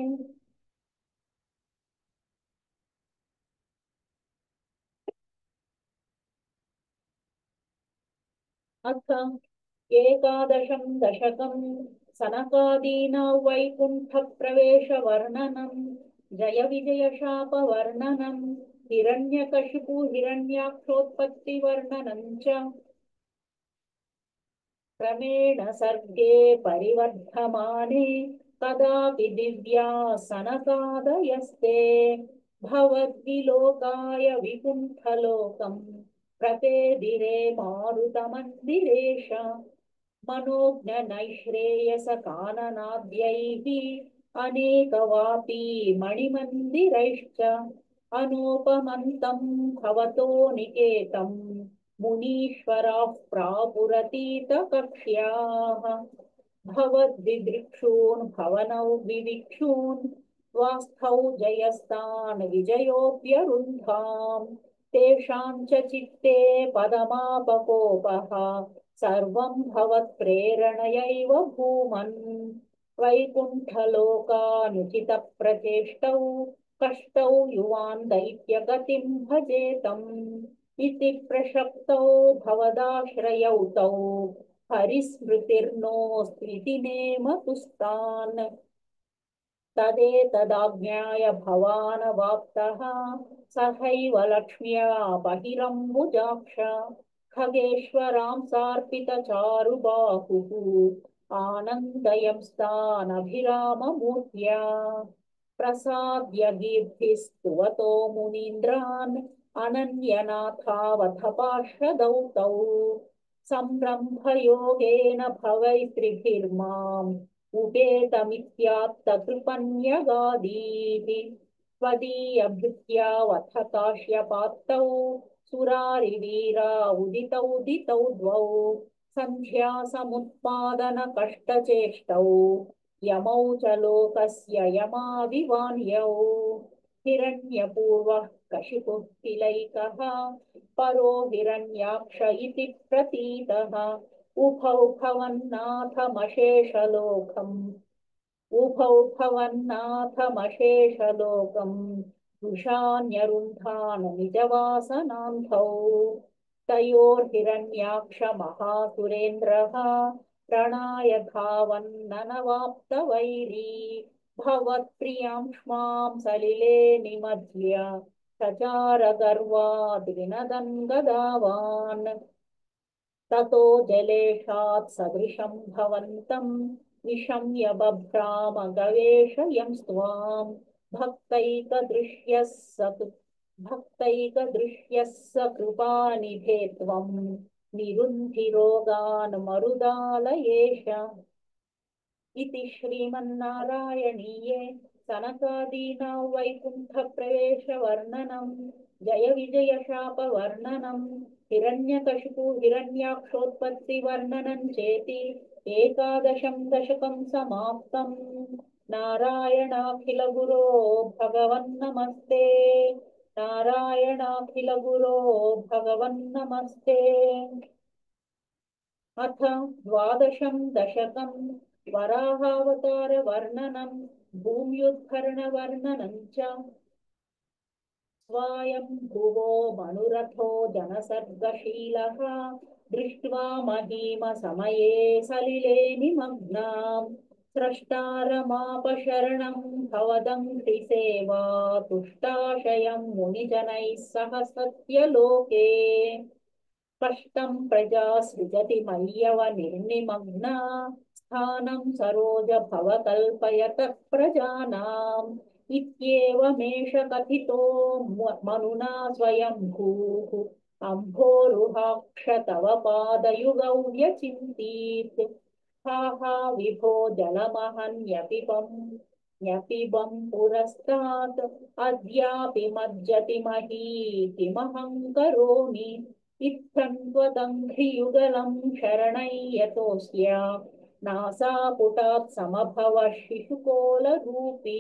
अथ एकादशं दशकं सनकादीना वैकुण्ठप्रवेशवर्णनम् जय विजयशापवर्णनम् हिरण्यकशिपु हिरण्याक्षोत्पत्तिवर्णनम् च क्रमेण सर्गे परिवर्धमाने कदापि दिव्या सनकादयस्ते भवद्विलोकाय विकुण्ठलोकम् प्रपेदिरे मारुतमन्दिरेश मनोज्ञनैश्रेयसकाननाद्यैः अनेकवापी मणिमन्दिरैश्च अनूपमन्तं भवतो निकेतम् मुनीश्वराः प्रापुरतीतकक्ष्याः भवद्दिदृक्षून् भवनौ विविक्षून् स्वास्थौ जयस्तान् विजयोऽप्यरुन्धाम् तेषां च चित्ते पदमापकोपः सर्वं भवत्प्रेरणयैव भूमन् वैकुण्ठलोकानुचितप्रचेष्टौ कष्टौ युवान् दैत्यगतिं भजेतम् इति प्रशक्तौ भवदाश्रयौ तौ हरिस्मृतिर्नोऽस्त्विति नेमतुस्तान् तदेतदाज्ञाय भवानवाप्तः सहैव लक्ष्म्या बहिरम्बुजाक्ष खगेश्वरांसार्पितचारुबाहुः आनन्दयंस्तानभिराममूर्त्या प्रसाद्य गीर्भिस्तुवतो मुनीन्द्रान् अनन्यनाथावथ पार्षदौ तौ सम्रम्भयोगेन भवैस्त्रिभिर्माम् उपेतमित्यात्तकृपन्यगादीः त्वदीयभृत्यावथ काश्यपात्तौ सुरारिवीरा उदितौ दितौ द्वौ सन्ध्यासमुत्पादनकष्टचेष्टौ यमौ च लोकस्य यमाविवान्यौ हिरण्यपूर्वः कशिपुः किलैकः परो हिरण्याक्ष इति प्रतीतः उभौ भवन्नाथमशेषलोकम् उभौ भवन्नाथमशेषलोकम् वृषान्यरुन्धान् निजवासनान्धौ तयोर्हिरण्याक्षमहासुरेन्द्रः प्रणाय धावन्ननवाप्तवैरी भवत्प्रियां क्ष्मां सलिले निमज्य चचार गर्वाद् विनदन् गदावान् ततो जलेशात् सदृशं भवन्तम् निशम्य बभ्राम गवेषयं स्वाम् भक्तैकदृश्यः स भक्तैकदृश्यः स कृपानिधे त्वम् निरुन्धिरोगान् मरुदालयेश इति श्रीमन्नारायणीये सनकादीना वैकुण्ठप्रवेशवर्णनम् जय विजयशापवर्णनम् हिरण्यकशिपु हिरण्याक्षोत्पत्तिवर्णनम् चेति एकादशं दशकं समाप्तम् नारायणाखिलगुरो भगवन्नमस्ते नारायणाखिलगुरो भगवन्नमस्ते अथ द्वादशं दशकम् वराहावतारवर्णनम् भूम्युत्कर्णवर्णनम् च स्वायम्भुवो मनुरथो जनसर्गशीलः दृष्ट्वा महीमसमये सलिले निमग्नाम् स्रष्टारमापशरणम् भवदङ्घ्रिसेवा तुष्टाशयम् मुनिजनैः सह सत्यलोके कष्टं प्रजा सृजति मय्यव निर्निमग्ना स्थानं सरोज भव कल्पयतः प्रजानाम् इत्येवमेष कथितो मनुना स्वयंभूः अम्भोरुहाक्ष तव पादयुगौ व्यचिन्तीत् हा हा विभो जलमहन्यपिबम् न्यपिबं पुरस्तात् अद्यापि मज्जति महीतिमहं करोमि इत्थन्त्वदङ्घ्रियुगलं शरणय्यतोऽस्य नासापुटात् समभव शिशुकोलरूपी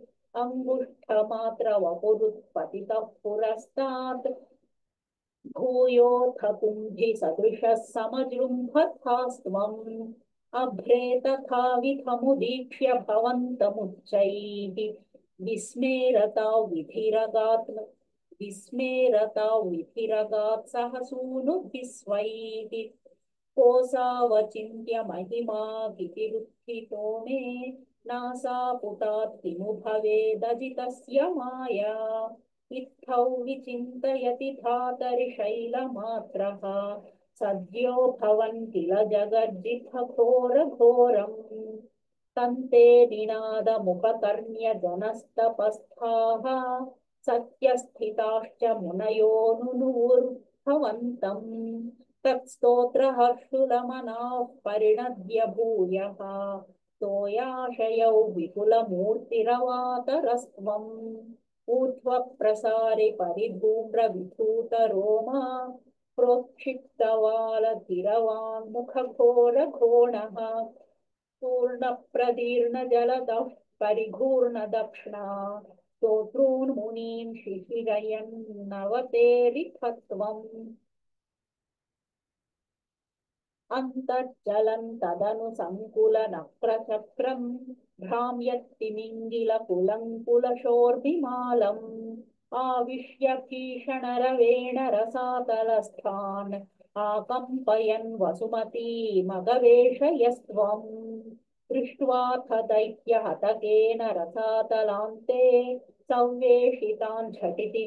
अङ्गुष्ठमात्रवपुरुत्पतितः पुरस्तात् भूयोऽथ कुम्भिसदृशः समजृम्भथास्त्वम् अभ्रे तथाविधमुदीक्ष्य भवन्तमुच्चैः विस्मेरता विधिरगात् विस्मेरता विधिरगात् सह सूनुभिस्वैः कोऽसावचिन्त्य महिमा कितिरुत्थितो मे नासापुटात् किमु भवेदजितस्य माया इत्थौ विचिन्तयति धातरिशैलमात्रः सद्यो भवन् किल जगज्जितघोरघोरम् तन्ते निनादमुपकर्ण्यजनस्तपस्थाः सत्यस्थिताश्च मुनयो नुनुर्भवन्तम् तत्स्तोत्रहर्षुलमनाः परिणद्य भूयः तोयाशयौ विपुलमूर्तिरवातरस्त्वम् ऊर्ध्वप्रसारि परिधूम्रविधूतरोमा प्रोक्षिप्तवालधिरवाङ्मुखघोरघोणः पूर्णप्रदीर्णजलदः परिघूर्णदक्ष्णा स्तोतॄन्मुनीन् शिशिरयन्नवतेरिथत्वम् अन्तर्जलम् तदनु सङ्कुलनक्रचक्रम् भ्राम्यत्तिमिङ्गिलकुलङ्कुलशोर्भिमालम् आविश्य भीषणरवेण रसातलस्थान् आकम्पयन् वसुमतीमगवेशयस्त्वम् दृष्ट्वाथ दैत्यहतकेन रसातलान्ते संवेशितान् झटिति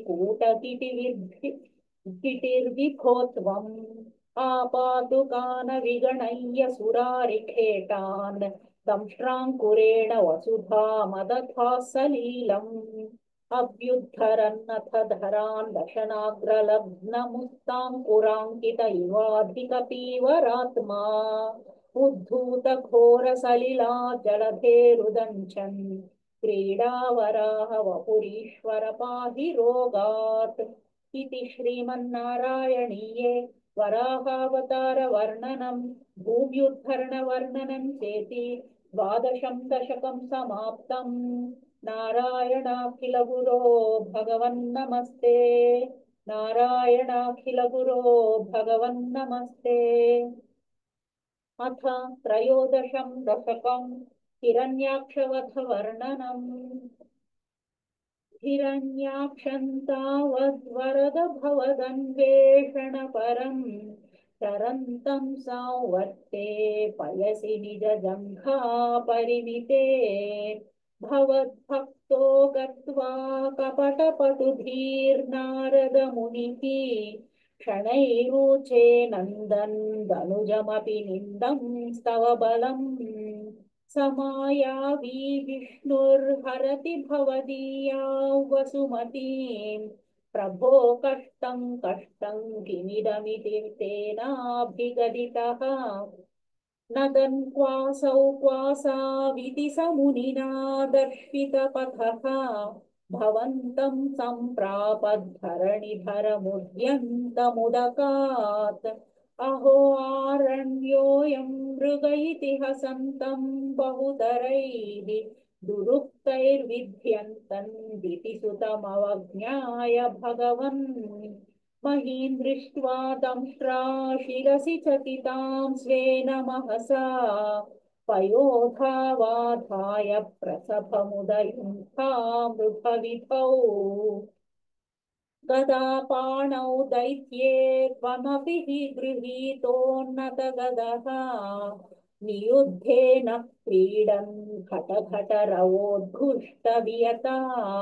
कूटगिटिर्विभो त्वम् आपादुकानविगणय्य सुरारिखेटान् दंष्ट्राङ्कुरेण वसुधा मदथा सलीलम् अभ्युद्धरन्नथ धरान् दशनाग्रलग्नमुस्ताङ्कुराङ्कित इवाधिकपीवरात्मा उद्धूतघोरसलिला जलधेरुदञ्चन् क्रीडावराह वपुरीश्वर पाहि रोगात् इति श्रीमन्नारायणीये वराहावतारवर्णनम् भूम्युद्धरणवर्णनम् चेति द्वादशं दशकं समाप्तम् नारायणाखिलगुरो भगवन्नमस्ते नारायणाखिलगुरो भगवन्नमस्ते। अथ त्रयोदशं दशकं हिरण्याक्षवधवर्णनम्। हिरण्याक्षन्तावद्वरदभवदन्वेषणपरम् चरन्तं सांवर्ते पयसि निजजङ्घा परिमिते भवद्भक्तो गत्वा कपटपटुधीर्नारदमुनिः क्षणैरुचे नन्दन् दनुजमपि निन्दं स्तव बलम् समायावी विष्णुर्हरति भवदीया वसुमतीम् प्रभो कष्टं कष्टं किमिदमिति तेनाभिगदितः नदन् क्वासौ क्वासाविति स मुनिना दर्शितपथः भवन्तं सम्प्रापद्धरणिधरमुद्यन्तमुदकात् अहो आरण्योऽयं मृग इति हसन्तं बहुतरैः दुरुक्तैर्विध्यन्तन् दितिसुतमवज्ञाय भगवन् महीन् दृष्ट्वा दंष्ट्रा शिरसि चकितां स्वेन महसा पयोधावाधाय प्रसभमुदयुक्तामृतविधौ गदापाणौ दैत्ये त्वमपि हि गृहीतोन्नतगदः नियुद्धेन क्रीडन् घटघटरवोद्घुष्टवियता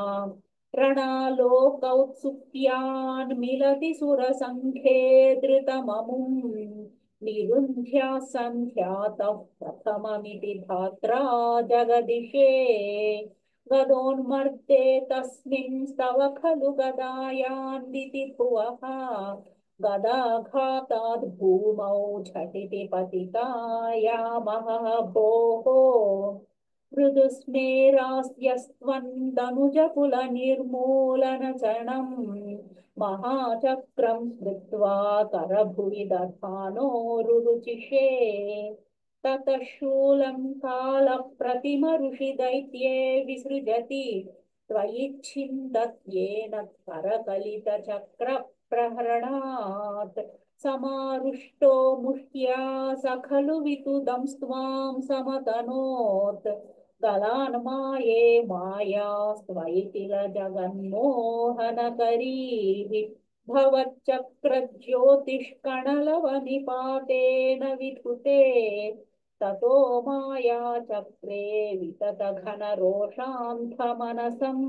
रणालोकौत्सुक्यान् मिलति सुरसङ्घे धृतममुम् निरुन्ध्या सन्ध्यातः प्रथममिति धात्रा जगदिशे गदोन्मर्दे तस्मिन् स्तव खलु गदायान्दिति भुवः गदाघाताद् भूमौ झटिति पतितायामः भोः मृदुस्मेरास्यस्त्वन्दनुजकुलनिर्मूलनचणम् महाचक्रं स्मृत्वा करभुवि दधानो रुरुचिषे ततः शूलं कालप्रतिमऋषिदैत्ये विसृजति त्वयिच्छिन्दत्येन करकलितचक्रप्रहरणात् समारुष्टो मुष्ट्या स खलु वितुदंस्त्वां समतनोत् गलान्माये मायास्त्वयितिल जगन्मोहनकरीः भवच्चक्रज्योतिष्कणलवनिपातेन विधुते ततो मायाचक्रे विततघनरोषान्धमनसम्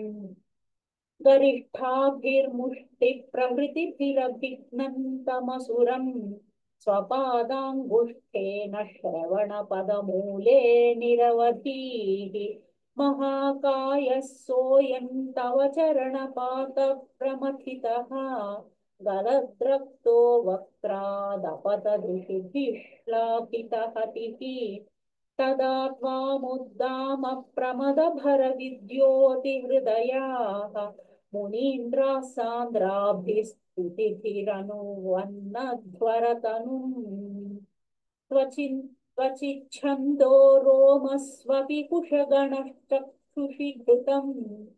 गरिष्ठाभिर्मुष्टिप्रभृतिभिरभिघ्नन्तमसुरम् स्वपादाङ्गुष्ठेन श्रवणपदमूले निरवधीः महाकायः सोऽयं तव चरणपातप्रमथितः गलद्रक्तो वक्त्रादपतदृशिभिः श्लाघितहतिः तदा त्वामुद्दामप्रमदभरविद्योतिहृदयाः मुनीन्द्राः सान्द्राभिस्तुतिभिरनुवन्नध्वरतनुम् त्वचिन् त्वचिच्छन्दो रोमस्वपि कुशगणश्चक्षुषि घृतम्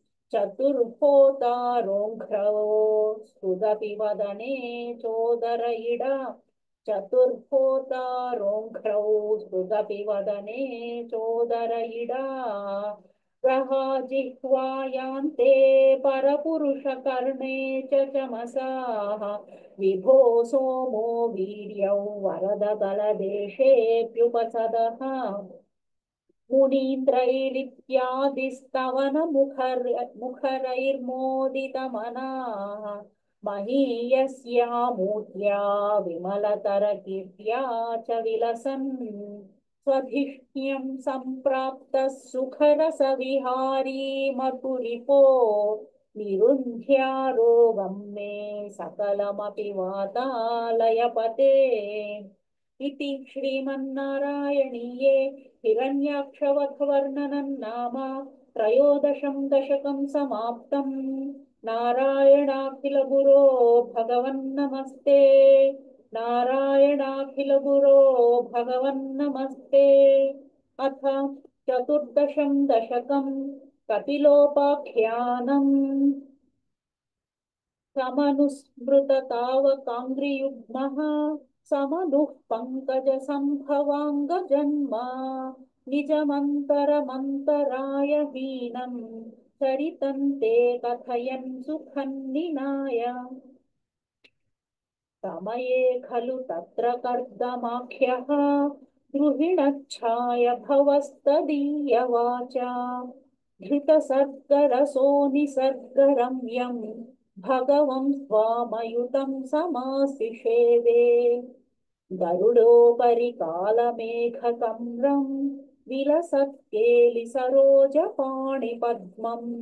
चतुर्होतारोङ्घ्रवो सुदपि वदने चोदर इडा चतुर्होतारोङ्घ्रौ सुदपि वदने चोदर इडा प्रहाजिह्वायान्ते परपुरुषकर्णे च चमसाः विभो सोमो वीर्यौ वरदगलदेशेऽप्युपसदः मुनीन्द्रैरित्यादिस्तवनमुखर मुखरैर्मोदितमनाः महीयस्यामूर्त्या विमलतरकीर्त्या च विलसन् स्वधिष्ण्यं सम्प्राप्तः सुखरसविहारी मधुरिपो निरुन्ध्यारोगं मे सकलमपि वातालयपते इति श्रीमन्नारायणीये हिरण्याक्षवधवर्णनं नाम त्रयोदशं दशकं समाप्तम् नारायणाखिलगुरो भगवन्नमस्ते नारायणाखिलगुरो भगवन्नमस्ते अथ चतुर्दशं दशकं कपिलोपाख्यानम् समनुस्मृततावकाङ्घ्रियुग्मः समनुः पङ्कजसम्भवाङ्गजन्मा निजमन्तरमन्तराय हीनं चरितं ते कथयन् सुखं निनाय समये खलु तत्र कर्दमाख्यः द्रुहिणच्छाय भवस्तदीयवाचा धृतसर्गरसो निसर्गरम्यं भगवं स्वामयुतं समासिषेदे गरुडोपरि कालमेघकम्रं विलसत्केलिसरोजपाणिपद्मम्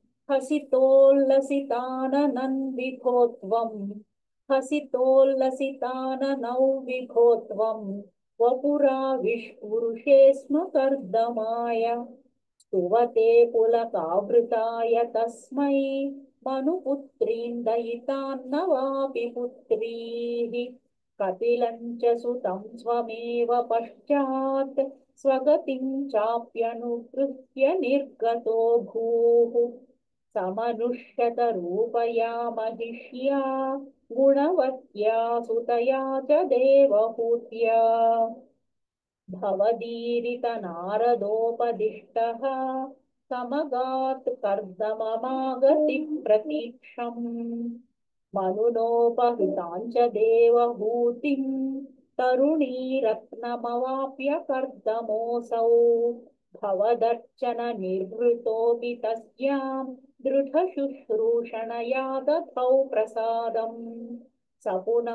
हसितोल्लसिताननं विभो त्वं हसितोल्लसिताननौ विभो त्वं वपुरा विष्पुरुषे स्म कर्दमाय स्तुवते पुलकावृताय तस्मै मनुपुत्रीन्दयितान्न वापि पुत्रीः कपिलं च सुतं स्वमेव पश्चात् स्वगतिं चाप्यनुगृह्य निर्गतो भूः समनुष्यतरूपया महिष्या गुणवत्या सुतया च देवहूत्या भवदीरितनारदोपदिष्टः समगात् कर्दममागतिः प्रतीक्षम् मनुनोपहृताञ्च देवहूतिं तरुणीरत्नमवाप्य कर्दमोऽसौ भवदर्चन निर्वृतोऽपि तस्यां दृढशुश्रूषणया दधौ प्रसादम् स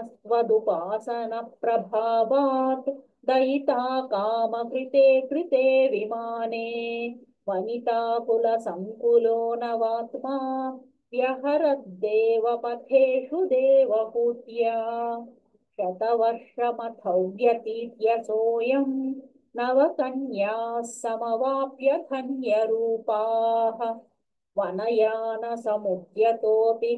पुनस्त्वदुपासनप्रभावात् दयिता कामकृते कृते विमाने वनिताकुलसङ्कुलो नवात्मा व्यहरद्देवपथेषु देवहूत्या शतवर्षमथौ व्यतीत्य सोऽयं नवकन्याः समवाप्य धन्यरूपाः वनयानसमुद्यतोऽपि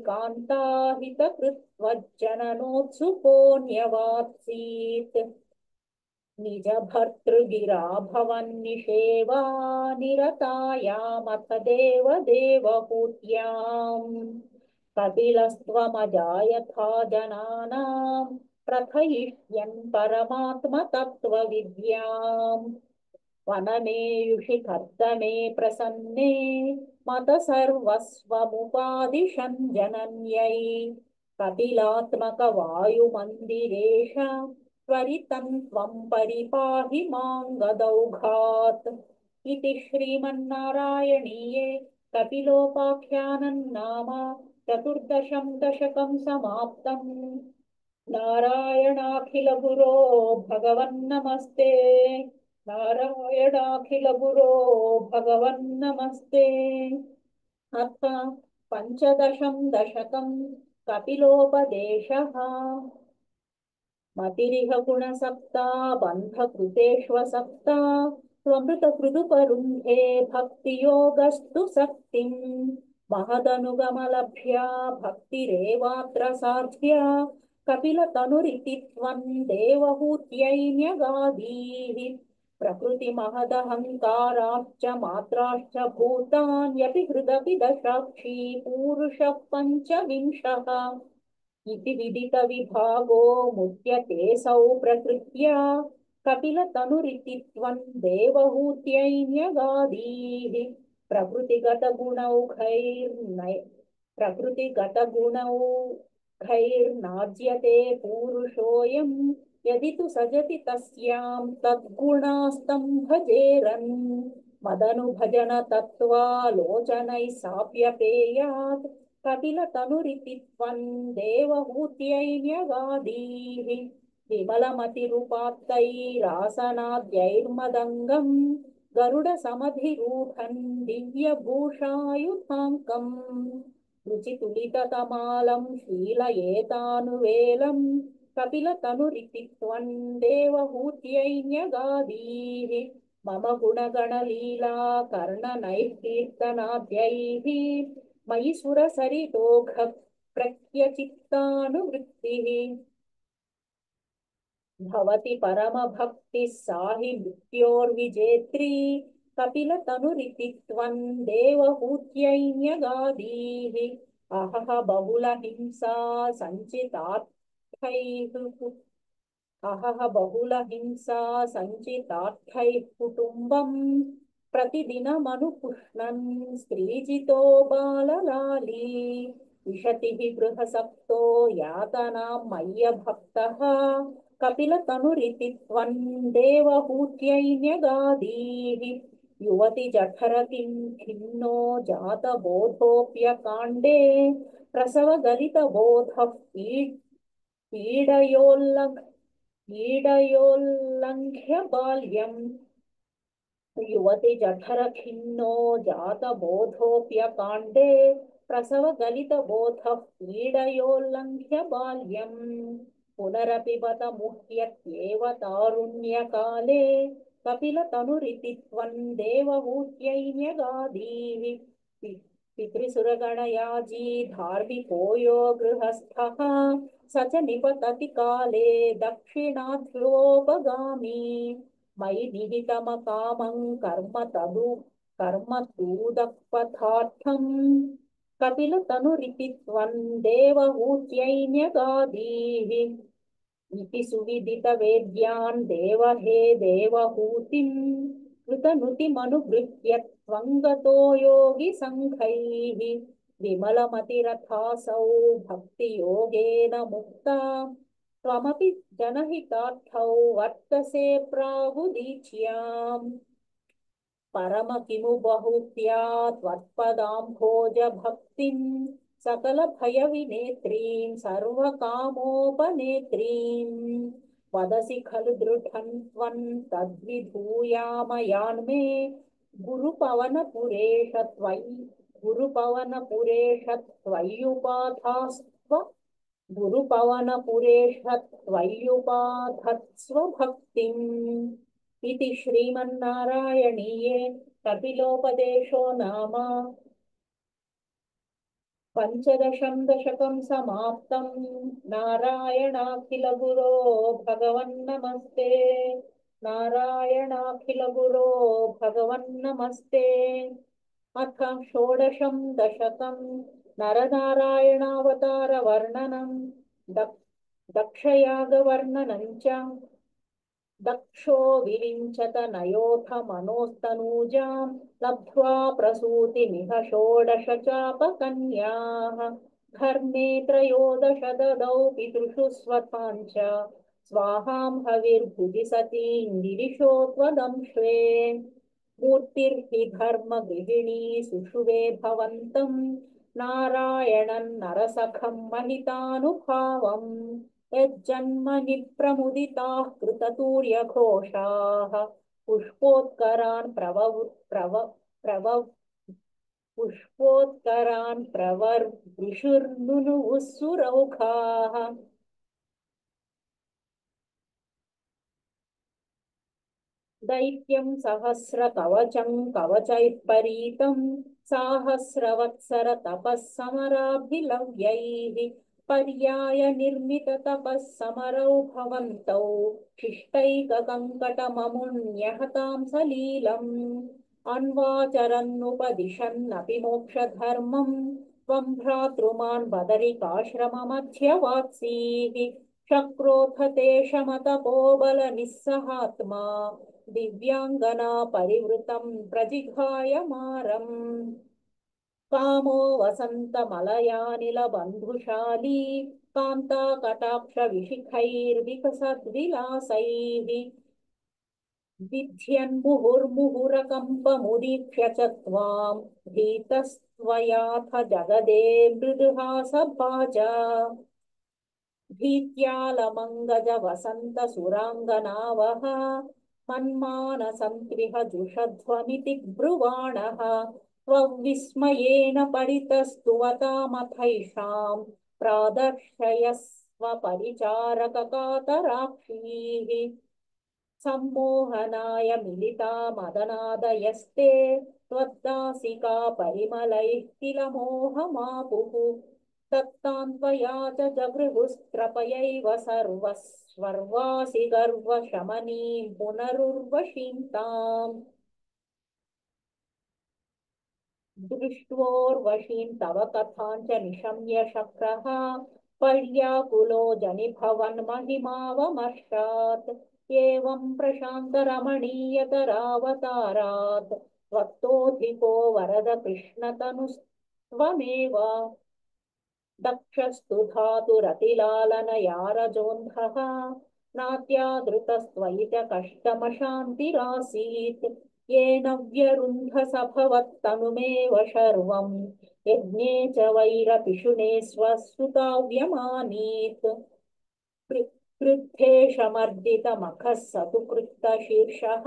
कान्ताहितकृत्वज्जननोत्सुकोऽन्यवात्सीत् निजभर्तृगिरा भवन्निषेवा निरतायामथ देवदेवहूत्याम् कपिलस्त्वमजायथा जनानां प्रथयिष्यन् परमात्मतत्त्वविद्याम् वनमेयुषि कर्दमे प्रसन्ने मत सर्वस्वमुपादिशन् जनन्यै कपिलात्मकवायुमन्दिरेश त्वरितं त्वं परिपाहि मां गदौघात् इति श्रीमन्नारायणीये कपिलोपाख्यानं नाम चतुर्दशं दशकं समाप्तम् नारायणाखिलगुरो भगवन्नमस्ते नारायणाखिलगुरो भगवन्नमस्ते अथ पञ्चदशं दशकं कपिलोपदेशः मतिरिह गुणसप्ता बन्धकृतेष्वसक्ता त्वमृतकृदुपरुन्धे भक्तियोगस्तु शक्तिम् महदनुगमलभ्या भक्तिरेवात्र साध्या कपिलतनुरिति त्वं देवहूत्यै न्यगादीः प्रकृतिमहदहङ्काराश्च मात्राश्च भूतान्यपि हृदपि दशाक्षी पूरुषः पञ्चविंशः इति विदितविभागो मुच्यतेऽसौ प्रकृत्या कपिलतनुरिति त्वं देवहूत्यै न्यगादीः प्रकृतिगतगुणौघैर्नय प्रकृतिगतगुणौघैर्नाज्यते पूरुषोऽयं यदि तु सजति तस्यां तद्गुणास्तं भजेरन् मदनुभजन तत्त्वालोचनैः साप्यपेयात् कपिलतनुरिति त्वं देवहूत्यै न्यगादीः विमलमतिरुपात्तैरासनाद्यैर्मदङ्गम् गरुडसमधिरूढं दिव्यभूषायुधाङ्कम् रुचितुलिततमालं शीलयेतानुवेलं कपिलतनुरिति त्वं देवहूत्यै न्यगादीः मम गुणगणलीला कर्णनैः कीर्तनाद्यैः मयि सुरसरितोघ प्रख्यचित्तानुवृत्तिः भवति परमभक्तिः साहि मृत्योर्विजेत्री कपिलतनुरिति त्वं देवहूत्यै न्यगादीः अहह बहुलहिंसा सञ्चितार्थैः अहह बहुलहिंसा सञ्चितार्थैः कुटुम्बम् प्रतिदिनमनुपुष्णन् स्त्रीजितो बाललाली विशतिः गृहसक्तो यातनां मय्यभक्तः कपिलतनुरिति त्वं देवहूत्यै न्यगादीः युवति जठरकिं खिन्नो जातबोधोऽप्यकाण्डे प्रसवगलितबोधः पीड पीडयोल्लङ्घ पीडयोल्लङ्घ्य बाल्यम् युवति जठरखिन्नो जातबोधोऽप्यकाण्डे प्रसवगलितबोधः पीडयोल्लङ्घ्य बाल्यम् पुनरपि बत मुह्यत्येव तारुण्यकाले कपिलतनुरिति त्वं देवहूत्यै न्यगादीः पि- पितृसुरगणयाजी धार्मिको यो गृहस्थः स च निपतति काले दक्षिणाध्योपगामी मयि निहितमकामं कर्म तदु कर्म तूदपथार्थम् कपिलतनुरिति त्वं देवहूत्यै न्यगादीः इति सुविदितवेद्यान् देवहे देवहूतिं कृतनुतिमनुगृह्य त्वं गतो योगिसङ्घैः विमलमतिरथासौ भक्तियोगेन मुक्ता त्वमपि जनहितार्थौ वर्तसे प्रागुदीच्याम् परम किमु बहुत्या त्वत्पदाम्भोज भक्तिं सकलभयविनेत्रीं सर्वकामोपनेत्रीं वदसि खलु दृढं त्वं तद्विधूयामयान्मे गुरुपवनपुरेश त्वयि गुरुपवनपुरेश त्वय्युपाधास्त्व गुरुपवनपुरेश त्वय्युपाधत्स्व भक्तिम् इति श्रीमन्नारायणीये कपिलोपदेशो नाम पञ्चदशं दशकं समाप्तम् नारायणाखिलगुरो भगवन्नमस्ते नारायणाखिलगुरो भगवन्नमस्ते अथ षोडशं दशकं नरनारायणावतारवर्णनं दक् दक्षयागवर्णनं च दक्षो विरिञ्चत नयोऽथ मनोस्तनूजां लब्ध्वा प्रसूतिमिह षोडश चापकन्याः धर्मे त्रयोदश ददौ पितृषु स्वथाञ्च स्वाहां हविर्भुजि सतीं गिरिशो त्वदंश्वे मूर्तिर्हि धर्मगृहिणी सुषुवे भवन्तम् नारायणन् नरसखं महितानुभावम् यज्जन्मनि प्रमुदिताः कृततूर्यघोषाः पुष्पोत्करान् प्रवव प्रव प्रव पुष्पोत्करान् प्रवर्वृषुर्नुनुवुः सुरौखाः दैत्यं सहस्रकवचं कवचैः परीतं साहस्रवत्सर तपः समराभिलव्यैः पर्याय निर्मित तपः समरौ भवन्तौ शिष्टैककङ्कटममुन्यहतां सलीलम् अन्वाचरन्नुपदिशन्नपि मोक्षधर्मम् त्वं भ्रातृमान् बदरिकाश्रममध्यवात्सीः शक्रोऽथ ते शमतपोबलनिस्सहात्मा दिव्याङ्गना परिवृतं प्रजिघाय मारम् कामो वसन्तमलयानिलबन्धुशाली कान्ताकटाक्षविशिखैर्विकसद्विलासैः विध्यन्मुहुर्मुहुरकम्पमुदीक्ष्य च त्वां भीतस्त्वयाथ जगदे मृदुहासभाजा भीत्यालमङ्गज वसन्त सुराङ्गनावः मन्मानसन्त्रिह जुषध्वमिति ब्रुवाणः त्वविस्मयेन परितस्तुवतामथैषां प्रादर्शयस्व परिचारककातराक्षीः सम्मोहनाय मिलिता मदनादयस्ते त्वद्दासिका परिमलैः किल मोहमापुः तत्तान्त्वया च जगृहुस्त्रपयैव सर्वस्वर्वासि गर्वशमनीं पुनरुर्वशीं ताम् दृष्ट्वोर्वशीं तव कथाञ्च निशम्य शक्रः पर्याकुलो जनिभवन्महिमावमर्षात् एवं प्रशान्तरमणीयतरावतारात् त्वत्तोऽधिको वरद कृष्णतनुस्त्वमेव दक्षस्तु धातुरतिलालनयारजोऽन्धः नात्यादृतस्त्वयि च कष्टमशान्तिरासीत् येन व्यरुन्धसभवत्तनुमेव शर्वम् यज्ञे च वैरपिशुने स्वसुताव्यमानीत् क्रुद्धेशमर्दितमखः स तु कृत्तशीर्षः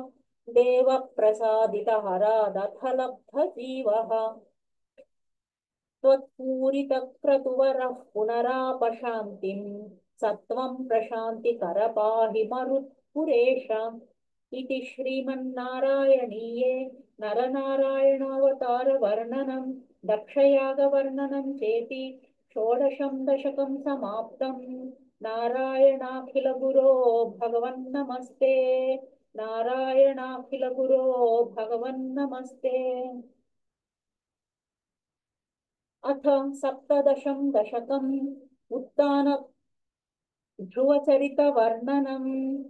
देवप्रसादितहरादथ लब्धजीवः त्वत्पूरितक्रतुवरः पुनरापशान्तिम् सत्वं प्रशान्तिकर पाहि मरुत्पुरेश इति श्रीमन्नारायणीये नरनारायणावतारवर्णनम् दक्षयागवर्णनम् चेति षोडशं दशकं समाप्तम् नारायणाखिलगुरो भगवन्नमस्ते नारायणाखिलगुरो भगवन्नमस्ते। अथ सप्तदशं दशकम् उत्तान ध्रुवचरितवर्णनम्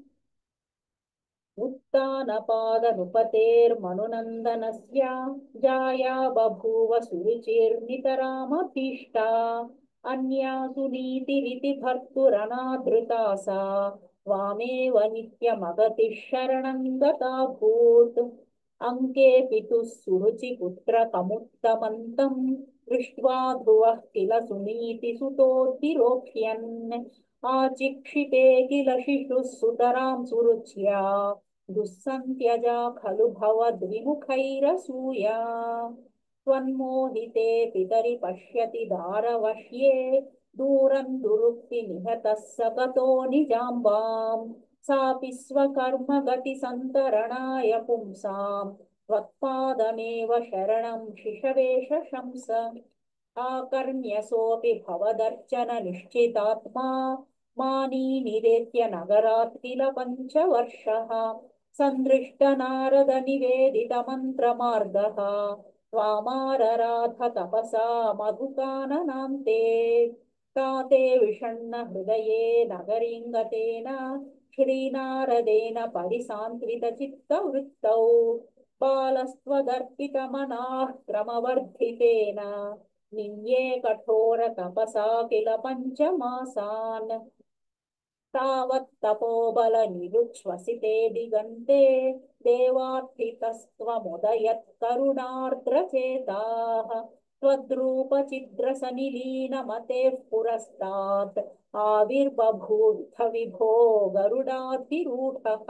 उत्तानपादनुपतेर्मनुनन्दनस्य जाया बभूव सुरुचिर्नितरामभीष्टा अन्या सुनीतिरिति भर्तुरनादृता सा त्वामेव नित्यमगतिः शरणं गताभूत् अङ्के पितुः सुरुचिपुत्रकमुत्तमन्तम् दृष्ट्वा ध्रुवः किल सुनीतिसुतोद्विरोक्ष्यन् आचिक्षिते किल शिशुः सुतरां सुरुच्या दुःसन्त्यजा खलु भवद्विमुखैरसूया त्वन्मोहिते पितरि पश्यति दारवश्ये दूरं दुरुक्ति निहतः स गतो निजाम्बाम् सापि स्वकर्मगतिसन्तरणाय पुंसाम् त्वत्पादमेव शरणं शिशवे शशंस आकर्ण्यसोऽपि भवदर्चन निश्चितात्मा मानी निवेद्य नगरात् किल पञ्चवर्षः सन्दृष्टनारद निवेदितमन्त्रमार्गः त्वामारराध तपसा मधुकाननान्ते ताते विषण्ण हृदये नगरीङ्गतेन श्रीनारदेन परिसान्त्वितचित्तवृत्तौ बालस्त्वदर्पितमनाः क्रमवर्धितेन निन्ये कठोर तपसा किल पञ्चमासान् तावत्तपोबलनिरुच्छ्वसिते दिगन्ते देवार्थितस्त्वमुदयत्करुणार्द्रचेताः त्वद्रूपचिद्रसनिलीनमतेः पुरस्तात् आविर्बभूथ विभो गरुडाधिरूढः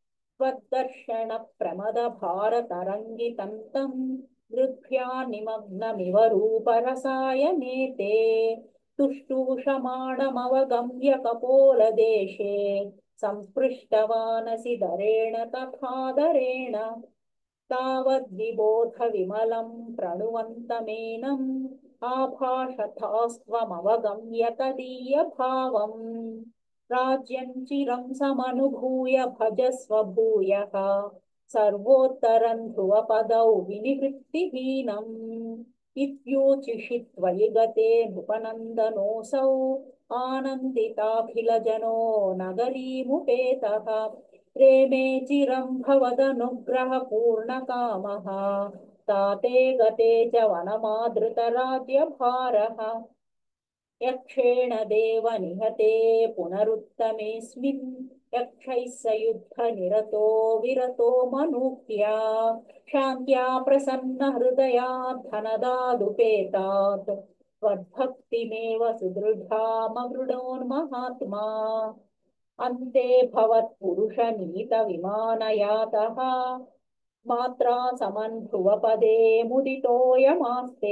त्वद्दर्शनप्रमदभारतरङ्गितन्तम् दृग्भ्या निमग्नमिव रूपरसायनेते तुष्टूषमाणमवगम्य कपोलदेशे संस्पृष्टवानसि दरेण तथादरेण तावद्विबोध विमलं प्रणुवन्तमेनम् आभाषथास्त्वमवगम्य तदीयभावम् राज्यं चिरं समनुभूय भजस्व भूयः सर्वोत्तरं ध्रुवपदौ विनिवृत्तिहीनम् इत्यूचिषि त्वयि गते नृपनन्दनोऽसौ आनन्दिताखिलजनो नगरीमुपेतः प्रेमे चिरं भवदनुग्रहपूर्णकामः ताते गते च वनमादृतराज्यभारः यक्षेण देव निहते पुनरुत्तमेऽस्मिन् यक्षैः स युद्धनिरतो विरतो मनुक्त्या शान्त्या प्रसन्न हृदयात् धनदादुपेतात् त्वद्भक्तिमेव सुदृढामवृणोन्महात्मा अन्ते भवत्पुरुषनीतविमानयातः मात्रा समन् ध्रुवपदे मुदितोऽयमास्ते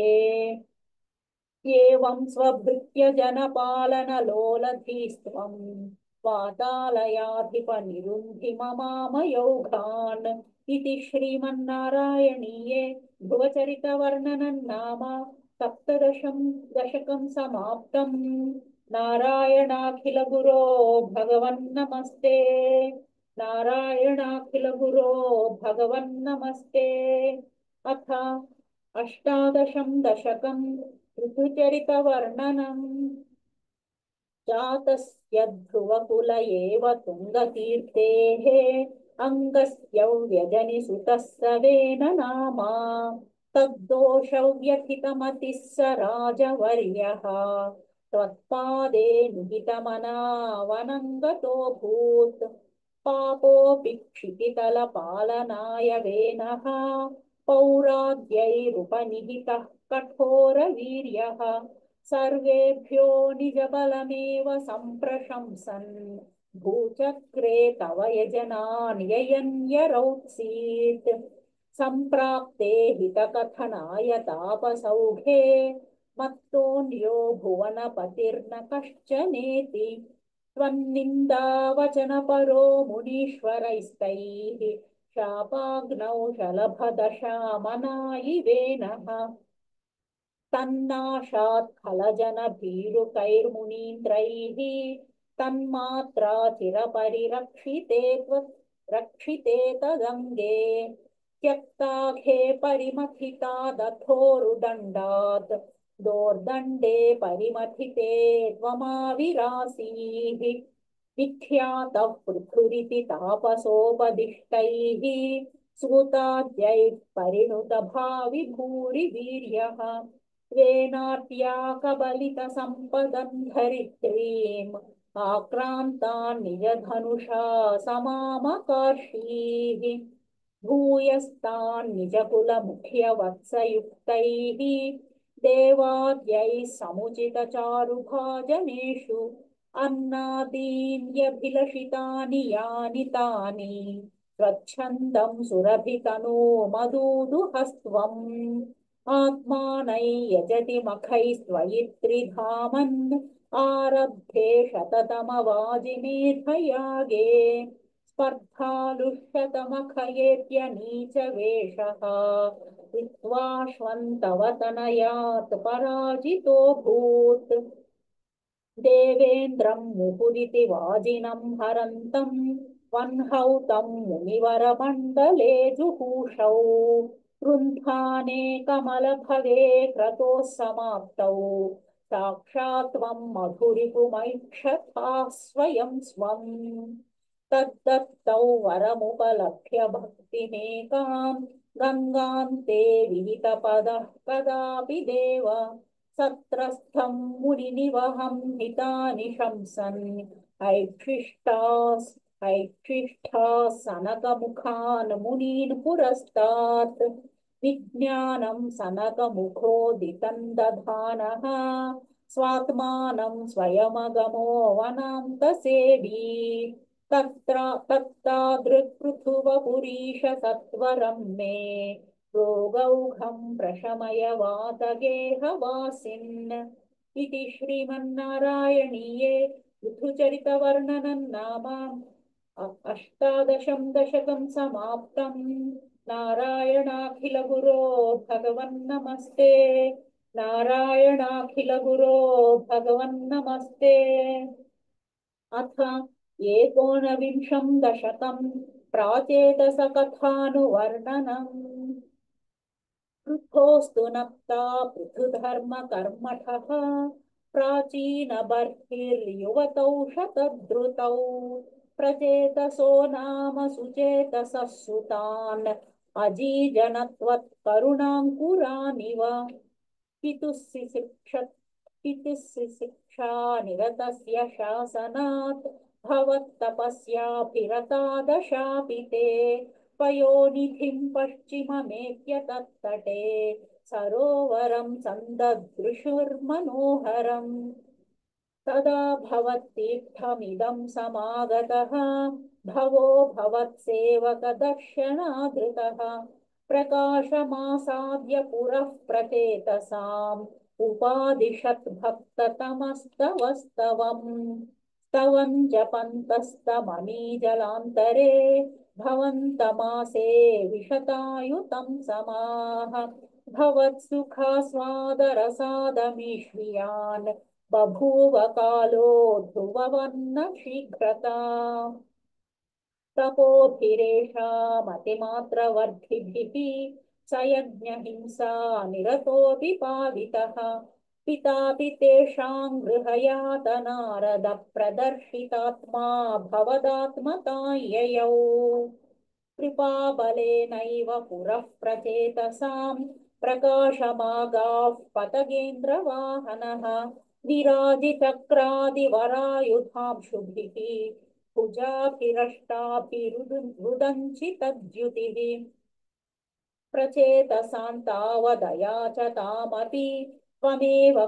एवं स्वभृत्य जनपालनलोलधीस्त्वम् वातालयाधिपनिरुन्धि ममामयौघान् इति श्रीमन्नारायणीये ध्रुवचरितवर्णनं नाम सप्तदशं दशकं समाप्तम् नारायणाखिलगुरो भगवन्नमस्ते नारायणाखिलगुरो भगवन्नमस्ते। अथ अष्टादशं दशकम् ऋतुचरितवर्णनम् जातस्य ध्रुवकुल एव तुङ्गतीर्थेः अङ्गस्य व्यजनिसुतः सवेन नामा तद्दोषौ व्यथितमतिः स राजवर्यः त्वत्पादे निहितमनावनङ्गतोऽभूत् पापोऽपि क्षितितलपालनाय वेनः पौराद्यैरुपनिहितः कठोरवीर्यः सर्वेभ्यो निजबलमेव सम्प्रशंसन् भूचक्रे तव यजनान् ययन्यरौत्सीत् सम्प्राप्ते हितकथनाय तापसौघे मत्तोऽन्यो भुवनपतिर्न कश्चनेति त्वन्निन्दावचनपरो मुनीश्वरैस्तैः शापाग्नौ शलभदशामनायिवेनः तन्नाशात् खलजनभीरुकैर्मुनीन्द्रैः तन्मात्रा चिरपरिरक्षिते रक्षिते तदङ्गे त्यक्ताघे परिमथिता दथोरुदण्डात् दोर्दण्डे परिमथिते त्वमाविरासीः विख्यातः पृथुरिति तापसोपदिष्टैः सूताद्यैः परिणुतभावि भूरिवीर्यः त्वेनार्त्या कबलितसम्पदम् धरित्रीम् आक्रान्तान् निजधनुषा समामकार्षीः भूयस्तान् निजकुलमुख्यवत्सयुक्तैः देवाद्यैः समुचितचारुभाजनेषु अन्नादीन्यभिलषितानि यानि तानि स्वच्छन्दं सुरभितनो मधुदुहस्त्वम् आत्मानै यजति मखैस्त्वयि त्रिधामन् आरब्धे शततमवाजिमेधयागे स्पर्धालुष्यतमखयेत्यनीचवेषः कृत्वाश्वन्तवतनयात् पराजितोऽभूत् देवेन्द्रं मुहुरिति वाजिनं हरन्तं वह्नौतं मुनिवरमण्डले जुहूषौ रुन्धाने कमलभवे क्रतोः समाप्तौ साक्षात् त्वं मधुरिपुमैक्षथाः स्वयं स्वम् तद्दत्तौ वरमुपलभ्य भक्तिमेकां गङ्गान्ते विहितपदः कदापि देव सत्रस्थं मुनिनिवहं हितानि शंसन् ऐक्षिष्टास् ऐक्षिष्टाः सनकमुखान् मुनीन् पुरस्तात् विज्ञानं सनकमुखोदितं दधानः स्वात्मानं स्वयमगमो वनान्तसेवी तत्र तत्तादृक्पृथुवपुरीश सत्वरं मे रोगौघं प्रशमय वातगेहवासिन् इति श्रीमन्नारायणीये पृथुचरितवर्णनं नाम अष्टादशं दशकं समाप्तम् नारायणाखिलगुरो भगवन्नमस्ते नारायणाखिलगुरो भगवन्नमस्ते अथ एकोनविंशं दशकं प्राचेतसकथानुवर्णनम् पृथोस्तु नप्ता पृथुधर्मकर्मठः प्राचीनबर्हिर्युवतौ शतद्रुतौ प्रचेतसो नाम सुचेतसः सुतान् अजीजनत्वत्करुणाङ्कुरानिव पितुः शिक्षा निरतस्य शासनात् भवत्तपस्याभिरतादशापि ते पयोनिधिं पश्चिममेत्य तत्तटे सरोवरं सन्ददृशुर्मनोहरम् तदा भवत्तीर्थमिदं समागतः भवो भवत्सेवकदर्शनादृतः प्रकाशमासाद्य पुरः प्रचेतसाम् उपादिशत् भक्ततमस्तवस्तवम् स्तवम् जपन्तस्तमनीजलान्तरे भवन्तमासे विशतायुतं समाः भवत्सुखास्वादरसादमीश्रियान् बभूव कालो ध्रुववन्न शीघ्रता तपोभिरेषामतिमात्रवर्धिभिः स यज्ञहिंसा निरतोऽपि पावितः पितापि तेषां गृहयातनारद प्रदर्शितात्मा भवदात्मता ययौ कृपाबलेनैव पुरः प्रचेतसां प्रकाशमागाः पतगेन्द्रवाहनः विराजिचक्रादिवरायुधांशुभिः भुजाभिरष्टाभिरुदञ्चितद्युतिः प्रचेतसान्तावदया च तामपि त्वमेव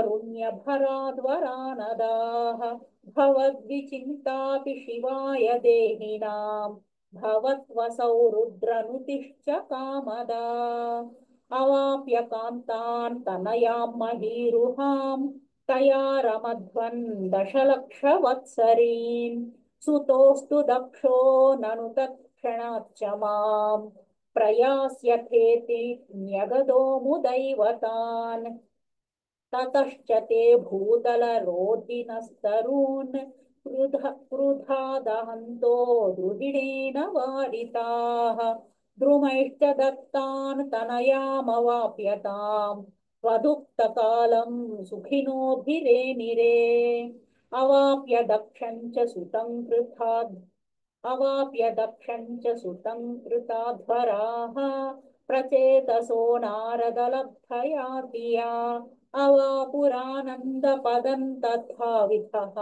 कारुण्यभराद्वरानदाः भवद्विचिन्तापि शिवाय देहिनां भवत्वसौ रुद्रनुतिश्च कामदा अवाप्य कान्तान् तनयां महीरुहां तया रमध्वन् दशलक्षवत्सरीं सुतोऽस्तु दक्षो ननु तत्क्षणाच्च माम् प्रयास्यथेति न्यगदो मुदैवतान् ततश्च ते भूतलरोधिनस्तरून् क्रुधा क्रुधा दहन्तो द्रुहिणेन वारिताः द्रुमैश्च दत्तान् तनयामवाप्यताम् त्वदुक्तकालम् सुखिनोभिरेमिरे अवाप्य दक्षम् च सुतम् कृथा अवाप्य दक्षम् च सुतम् कृताध्वराः प्रचेतसो नारदलब्धया धिया अवापुरानन्दपदम् तथाविधः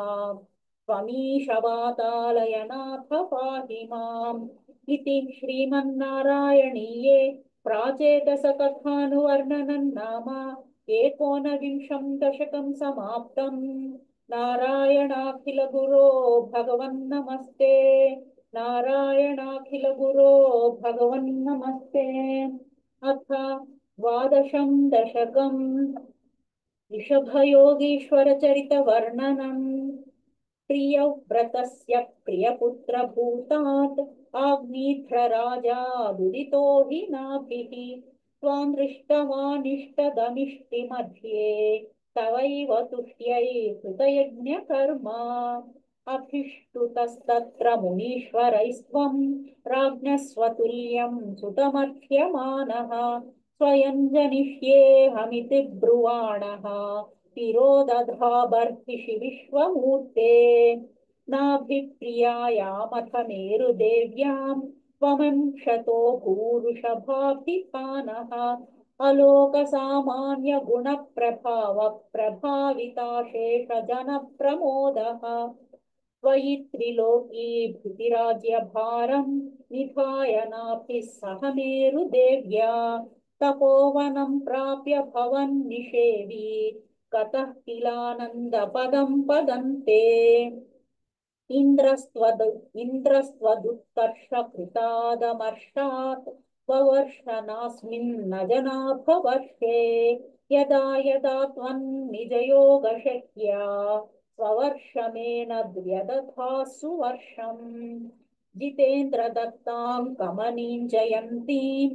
त्वमीशवातालयनाथ पाहि माम् इति श्रीमन्नारायणीये प्राचेतसकथानुवर्णनम् नाम एकोनविंशम् दशकम् समाप्तम् नारायणाखिलगुरो भगवन्नमस्ते नारायणाखिलगुरो भगवन्नमस्ते अथ द्वादशं दशकम् ऋषभयोगीश्वरचरितवर्णनम् प्रियव्रतस्य प्रियपुत्रभूतात् आग्नेध्रराजादुदितो हि नाभिः त्वां दृष्टवानिष्टदमिष्टिमध्ये तवैव तुष्ट्यै कृतयज्ञकर्म अभिष्टुतस्तत्र मुनीश्वरैस्त्वं राज्ञः स्वतुल्यं सुतमर्ह्यमानः स्वयं जनिष्येऽहमिति ब्रुवाणः तिरोदधा बर्हिषि विश्वमूर्ते नाभिप्रियायामथ मेरुदेव्यां त्वमंशतो भूरुषभाभिधानः अलोकसामान्यगुणप्रभावप्रभाविताशेषजनप्रमोदः त्वयि त्रिलोकीभृतिराज्यभारं निधाय नाभिः सह मेरुदेव्या तपोवनं प्राप्य भवन्निषेवी कतः किलानन्दपदं पदन्ते इन्द्रस्त्वद् इन्द्रस्त्वदुत्कर्षकृतादमर्षात् ववर्षनास्मिन्न जनाभवर्षे यदा यदा त्वन्निजयोगशक्या स्ववर्षमेन द्व्यदथा सुवर्षम् जितेन्द्रदत्तां कमनीं जयन्तीम्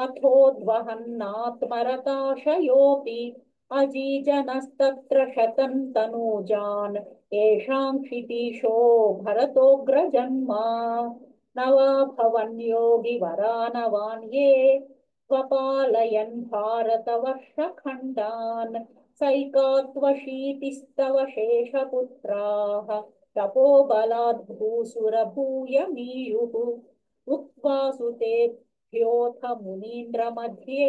अथोद्वहन्नात्मरताशयोऽपि अजीजनस्तत्र शतं तनूजान् येषां क्षितीशो भरतोऽग्रजन्म न वा भवन्योगिवरानवान् ये स्वपालयन् भारतवर्षखण्डान् सैकात्वशीतिस्तव शेषपुत्राः तपोबलाद्भूसुरभूयमीयुः उक्त्वा सुतेभ्योऽथ मुनीन्द्रमध्ये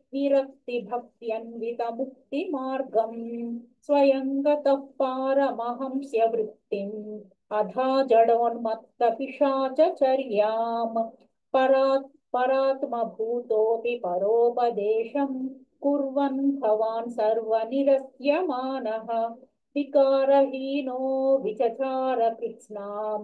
विरक्तिभक्त्यन्वितमुक्तिमार्गम् स्वयं गतः पारमहंस्य वृत्तिम् अधा जडोन्मत्तपिशाचचर्याम् परात् परात्मभूतोऽपि परोपदेशम् कुर्वन् भवान् सर्वनिरस्यमानः विकारहीनो विचचार कृत्स्नाम्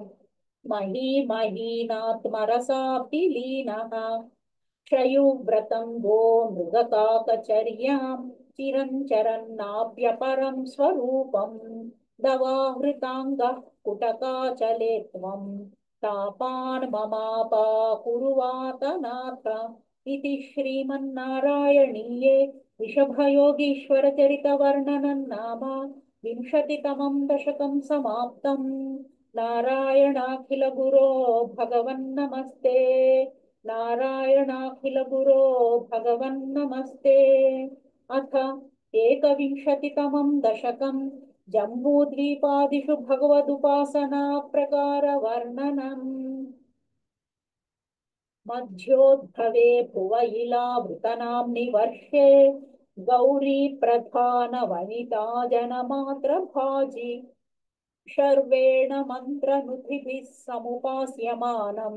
महीमहीनात्मरसाभिलीनः क्षयुव्रतं वो मृगकाकचर्यां चिरञ्चरन्नाप्यपरं स्वरूपम् दवाहृताङ्गः कुटकाचले त्वं तापान् ममापाकुरुवातनाथ इति श्रीमन्नारायणीये वृषभयोगीश्वरचरितवर्णनं नाम विंशतितमं दशकं समाप्तम् नारायणाखिलगुरो भगवन्नमस्ते नारायणाखिलगुरो भगवन्नमस्ते अथ एकविंशतितमं दशकं जम्बूद्वीपादिषु भगवदुपासना प्रकारवर्णनम् मध्योद्भवे भुव इलावृतनाम्नि वर्षे गौरी प्रधानवनिता जनमात्रभाजि शर्वेण मन्त्रनुतिभिः समुपास्यमानम्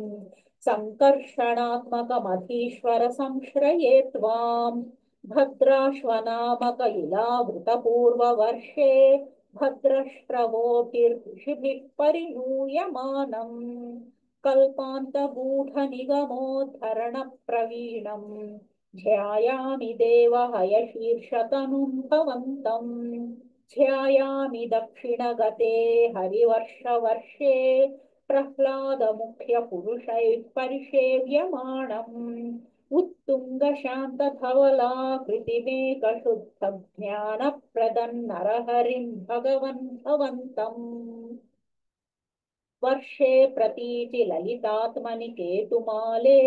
सङ्कर्षणात्मकमधीश्वर संश्रये त्वाम् भद्राश्वनामक इलावृतपूर्ववर्षे भद्रश्रवोभिर्षिभिः परिणूयमानम् कल्पान्तगूढनिगमोद्धरणप्रवीणम् ध्यायामि देवहयशीर्षतनुं भवन्तम् ध्यायामि दक्षिणगते हरिवर्षवर्षे प्रह्लादमुख्यपुरुषैः परिसेव्यमाणम् उत्तुङ्गशान्तधवलाकृतिमेकशुद्धज्ञानप्रदन्नरहरिम् भगवन् भवन्तम् वर्षे प्रतीचि ललितात्मनि केतुमाले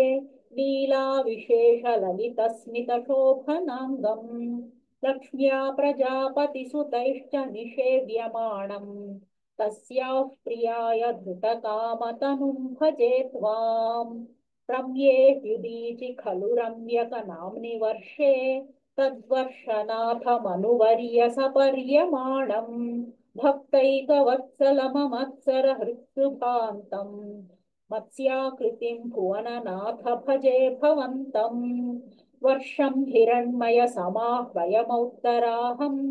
लीलाविशेषललितस्मितशोभनाङ्गम् लक्ष्म्या प्रजापतिसुतैश्च निषेव्यमाणम् तस्याः प्रियाय धृतकामतनुं भजे त्वाम् रम्ये युदीचि खलु रम्यकनाम्नि वर्षे तद्वर्षनाथमनुवर्य सपर्यमाणम् भक्तैकवत्सलममत्सर हृत्सुभान्तम् मत्स्याकृतिं भुवननाथ भजे भवन्तम् वर्षं हिरण्मय समाह्वयमौत्तराहम्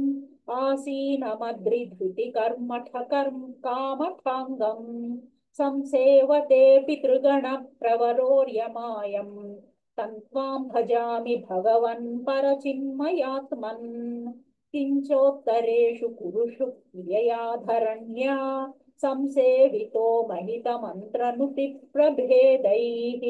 आसीनमद्रिधृतिकर्मठकर्म कामठाङ्गम् संसेवते पितृगणप्रवरोर्यमायम् तन्त्वां भजामि भगवन् परचिन्मयात्मन् किञ्चोत्तरेषु कुरुषु व्ययाधरण्या संसेवितो महितमन्त्रनुतिप्रभेदैः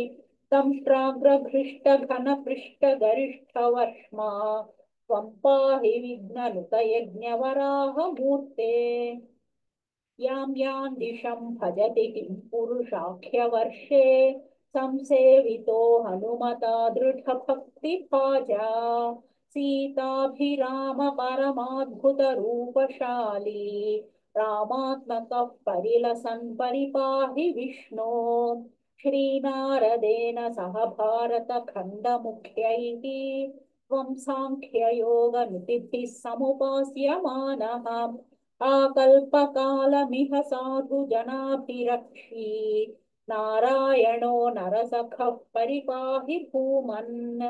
दंष्ट्राग्रभृष्टघनपृष्ठगरिष्ठवर्ष्मा त्वं पाहि विघ्ननुतयज्ञवराहमूर्ते यां यां दिशं भजति किं पुरुषाख्यवर्षे संसेवितो हनुमता दृढभक्तिभाजा सीताभिराम परमाद्भुतरूपशाली रामात्मकः परिलसन् परिपाहि विष्णो श्रीनारदेन सह भारतखण्डमुख्यैः त्वं साङ्ख्ययोगनुतिभिः समुपास्यमानः आकल्पकालमिह साधु जनाभिरक्षी नारायणो नरसखः परिपाहि भूमन्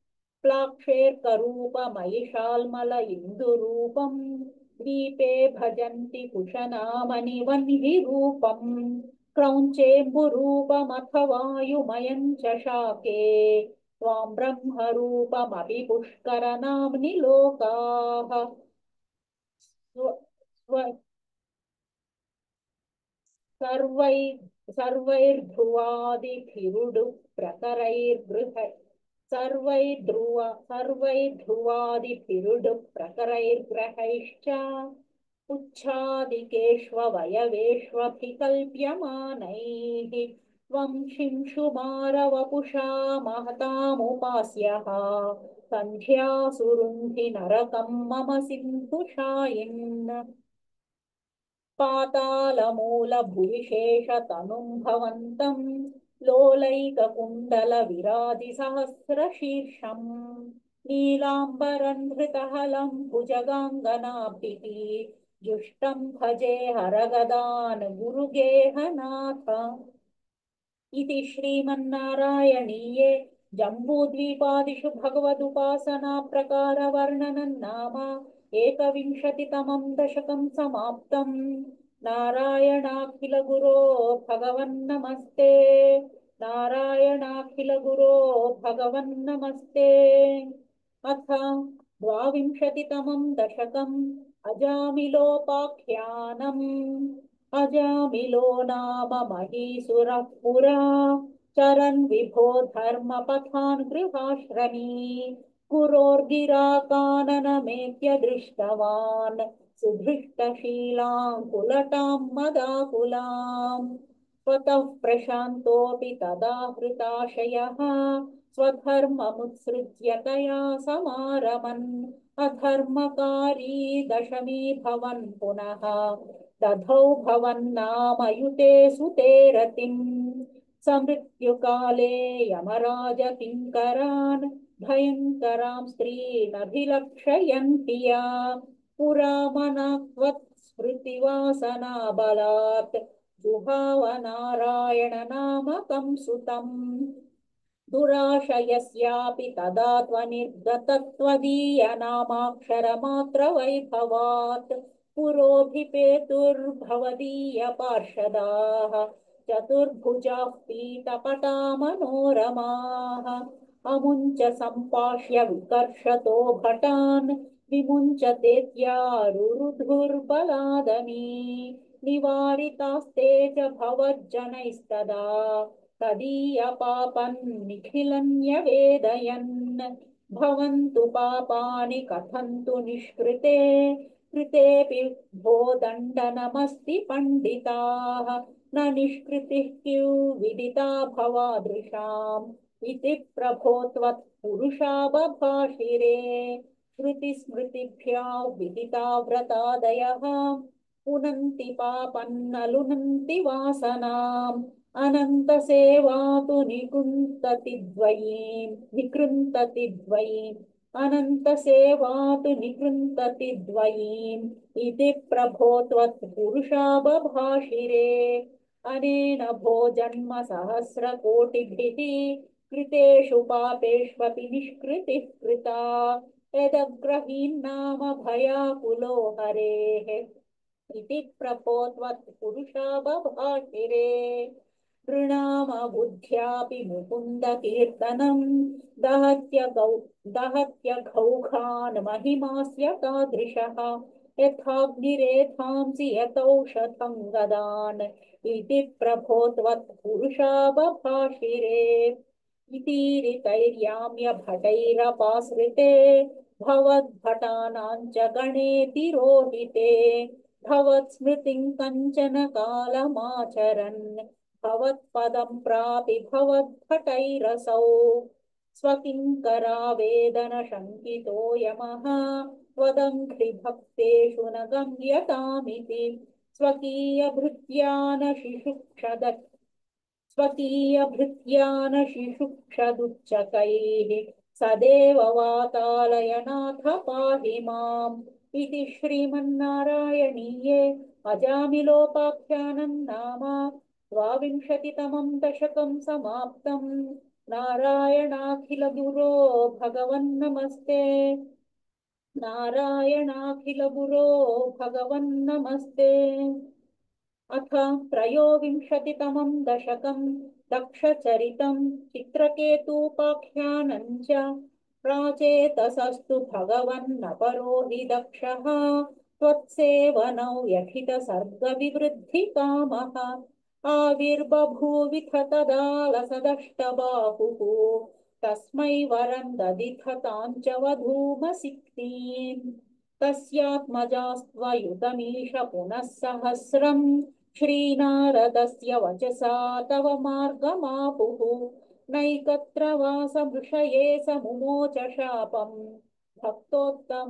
प्लाक्षेर्करूपमहिषाल्मल इन्दुरूपम् द्वीपे भजन्ति कुशनामनिवह्निरूपम् क्रौञ्चेम्बुरूपमथ वायुमयम् च शाके त्वां ब्रह्मरूपमपि पुष्करनाम्नि लोकाः सर्वै सर्वैर्ध्रुवादिभिरुडुप्रकरैर्गृह सर्वैर्ध्रुव सर्वैर्ध्रुवादिभिरुडुप्रकरैर्ग्रहैश्च उच्छादिकेष्ववयवेष्वभिकल्प्यमानैः त्वं शिंशुमारवपुषा महतामुपास्यः सन्ध्यासुरुन्धि नरकं मम सिन्धुषायिन् पातालमूलभुविशेषतनुं भवन्तं लोलैककुण्डलविराजिसहस्रशीर्षम् नीलाम्बरं धृतहलं भुजगाङ्गनाभिः जुष्टं भजे हरगदान् गुरुगेहनाथ इति श्रीमन्नारायणीये जम्बूद्वीपादिषु भगवदुपासना प्रकारवर्णनं नाम एकविंशतितमं दशकं समाप्तम् नारायणाखिलगुरो भगवन्नमस्ते नारायणाखिलगुरो भगवन्नमस्ते अथ द्वाविंशतितमं दशकम् अजामिलोपाख्यानम् अजामिलो नाम महीसुरः पुरा चरन् विभो धर्मपथान् गृहाश्रमी गुरोर्गिराकाननमेत्य दृष्टवान् सुधृष्टशीलां कुलटां मदाकुलाम् स्वतः प्रशान्तोऽपि तदा हृताशयः स्वधर्ममुत्सृज्य तया समारमन् अधर्मकारी दशमी भवन् पुनः दधौ भवन्नामयुते सुते रतिम् समृत्युकाले यमराज किङ्करान् भयङ्करां स्त्रीनभिलक्षयन्ति या पुरा मनाक्वत् स्मृतिवासना बलात् जुहाव नारायणनामकं सुतम् दुराशयस्यापि तदा त्वनिर्गतत्वदीयनामाक्षरमात्रवैभवात् पुरोभिपेतुर्भवदीयपार्षदाः चतुर्भुजाः पीतपटा मनोरमाः अमुञ्च सम्पाष्य विकर्षतो भटान् विमुञ्चतेत्यारुरुधुर्बलादनी निवारितास्ते च भवज्जनैस्तदा तदीयपापन्निखिलन्यवेदयन् भवन्तु पापानि कथन्तु निष्कृते कृतेऽपि भो दण्डनमस्ति पण्डिताः न निष्कृतिः क्यू विदिता भवादृशाम् इति प्रभो त्वत्पुरुषा बभाषिरे श्रुतिस्मृतिभ्या विदिता व्रतादयः पुनन्ति पापन्नलुनन्ति वासनाम् अनन्तसेवा तु निकृन्तति द्वयीम् निकृन्तति द्वयीम् अनन्तसेवा तु निकृन्तति द्वयीम् इति प्रभो त्वत्पुरुषा बभाषिरे अनेन भो जन्म सहस्रकोटिभिः कृतेषु पापेष्वपि निष्कृतिः कृता यदग्रहीन्नाम भयाकुलो हरेः इति प्रभो त्वत्पुरुषा बभाषिरे नृणाम बुद्ध्यापि मुकुन्द कीर्तनम् दहत्यगौ दहत्यघौघान् महिमास्य तादृशः यथाग्निरेथांसि यतौषधं गदान् इति प्रभो त्वत्पुरुषा बभाषिरे इतीरितैर्याम्य भटैरपाश्रिते भवद्भटानां च गणे तिरोहिते भवत्स्मृतिं कञ्चन कालमाचरन् भवत्पदं प्रापि भवद्भटैरसौ स्वकिङ्करावेदनशङ्कितो यमः त्वदङ्घ्रिभक्तेषु न गम्यतामिति स्वकीयभृत्यान शिशुक्षद स्वकीयभृत्यान शिशुक्षदुच्चकैः सदेव वातालयनाथ पाहि माम् इति श्रीमन्नारायणीये अजामिलोपाख्यानं नाम द्वाविंशतितमं दशकं समाप्तम् नारायणाखिलगुरो भगवन्नमस्ते नारायणाखिलगुरो भगवन्नमस्ते अथ त्रयोविंशतितमं दशकं दक्षचरितं चित्रकेतूपाख्यानं च प्राचेतसस्तु भगवन्नपरो हि दक्षः त्वत्सेवनौ यठितसर्गविवृद्धिकामः आविर्बभूविथ तदालसदष्टबाहुः तस्मै वरं ददिथतां च वधूमसिक्तीम् तस्यात्मजास्त्वयुतमीश पुनः सहस्रम् श्रीनारदस्य वचसा तव मार्गमापुः नैकत्र वासमृषये समुमोच शापम् भक्तोत्तम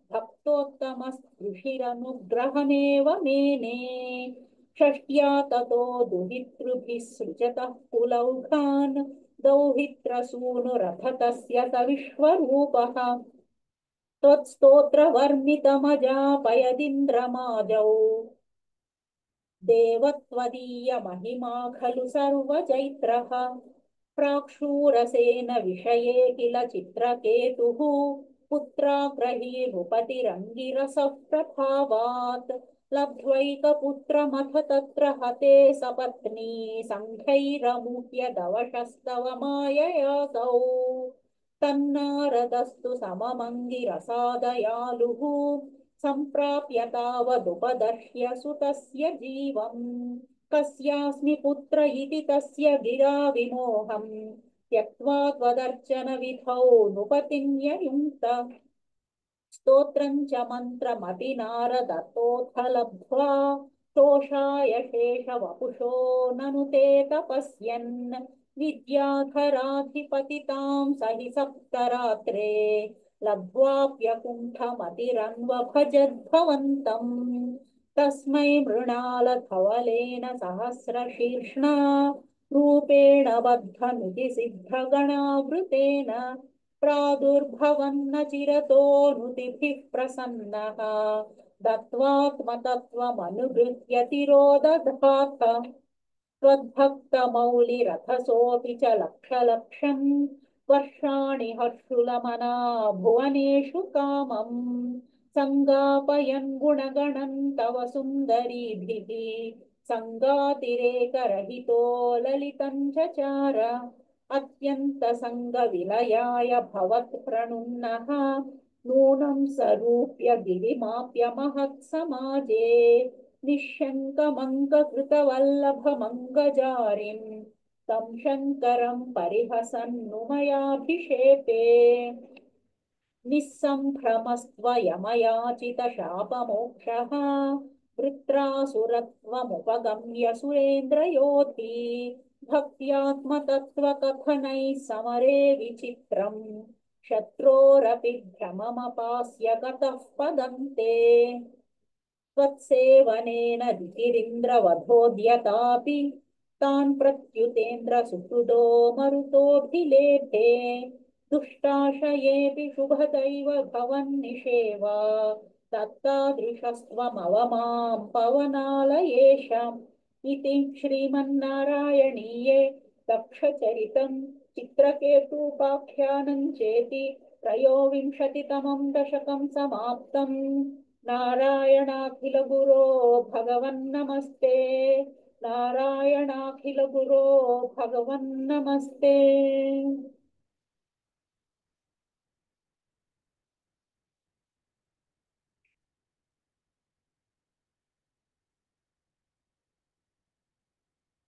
भक्तोत्तमस्पृशिरनुग्रहमेव मेने षष्ट्या ततो दुहितृभिः सृजतः कुलौघान् दौहित्रसूनुरथ तस्य स विश्वरूपः त्वत्स्तोत्रवर्णितमजापयदिन्द्रमाजौ देवत्वदीयमहिमा खलु सर्वचैत्रः प्राक्षूरसेन विषये किल चित्रकेतुः पुत्राग्रहीनृपतिरङ्गिरसः प्रभावात् लब्ध्वैकपुत्रमथ तत्र हते सपत्नी सङ्घैरमुह्य दवशस्तव माययासौ तन्नारदस्तु सममङ्गिरसादयालुः सम्प्राप्य तावदुपदर्श्य सुतस्य जीवम् कस्यास्मि पुत्र इति तस्य गिरा विमोहम् त्यक्त्वा त्वदर्चनविधौ नृपतिन्ययुङ्क्त स्तोत्रं च मन्त्रमपि नारदतोऽथ लब्ध्वा तोषाय शेषवपुषो ननु ते तपस्यन् विद्याधराधिपतितां स हि सप्तरात्रे लब्ध्वाप्यकुण्ठमतिरन्वभजद्भवन्तम् तस्मै मृणालधवलेन सहस्रशीर्ष्णा रूपेण बद्धमिति सिद्धगणावृतेन प्रादुर्भवन्न चिरतोऽनुतिभिः प्रसन्नः दत्त्वात्मतत्त्वमनुगृह्य तिरोदधात त्वद्भक्तमौलिरथसोऽपि च लक्षलक्षम् वर्षाणि हर्षुलमना भुवनेषु कामम् सङ्गापयन् गुणगणन् तव सुन्दरीभिः सङ्गातिरेकरहितो ललितम् चचार अत्यन्तसङ्गविलयाय भवत्प्रणुन्नः नूनं सरूप्य गिरिमाप्य महत्समाजे निःशङ्कमङ्ककृतवल्लभमङ्गजारिम् तं शङ्करं परिहसन्नु मयाभिषेपे निःसम्भ्रमस्त्वयमयाचितशापमोक्षः वृत्रासुरत्वमुपगम्य सुरेन्द्रयोधी भक्त्यात्मतत्त्वकथनैः समरे विचित्रम् शत्रोरपि भ्रममपास्य गतः पदन्ते त्वत्सेवनेन दितिरिन्द्रवधोद्यतापि तान् प्रत्युतेन्द्र सुहृदो मरुतोऽभिलेभे दुष्टाशयेऽपि शुभदैव भवन्निषेवा तत्तादृशस्त्वमवमां पवनालयेश इति श्रीमन्नारायणीये दक्षचरितम् चित्रकेतूपाख्यानम् चेति त्रयोविंशतितमं दशकं समाप्तम् नारायणाखिलगुरो भगवन्नमस्ते नारायणाखिलगुरो भगवन्नमस्ते।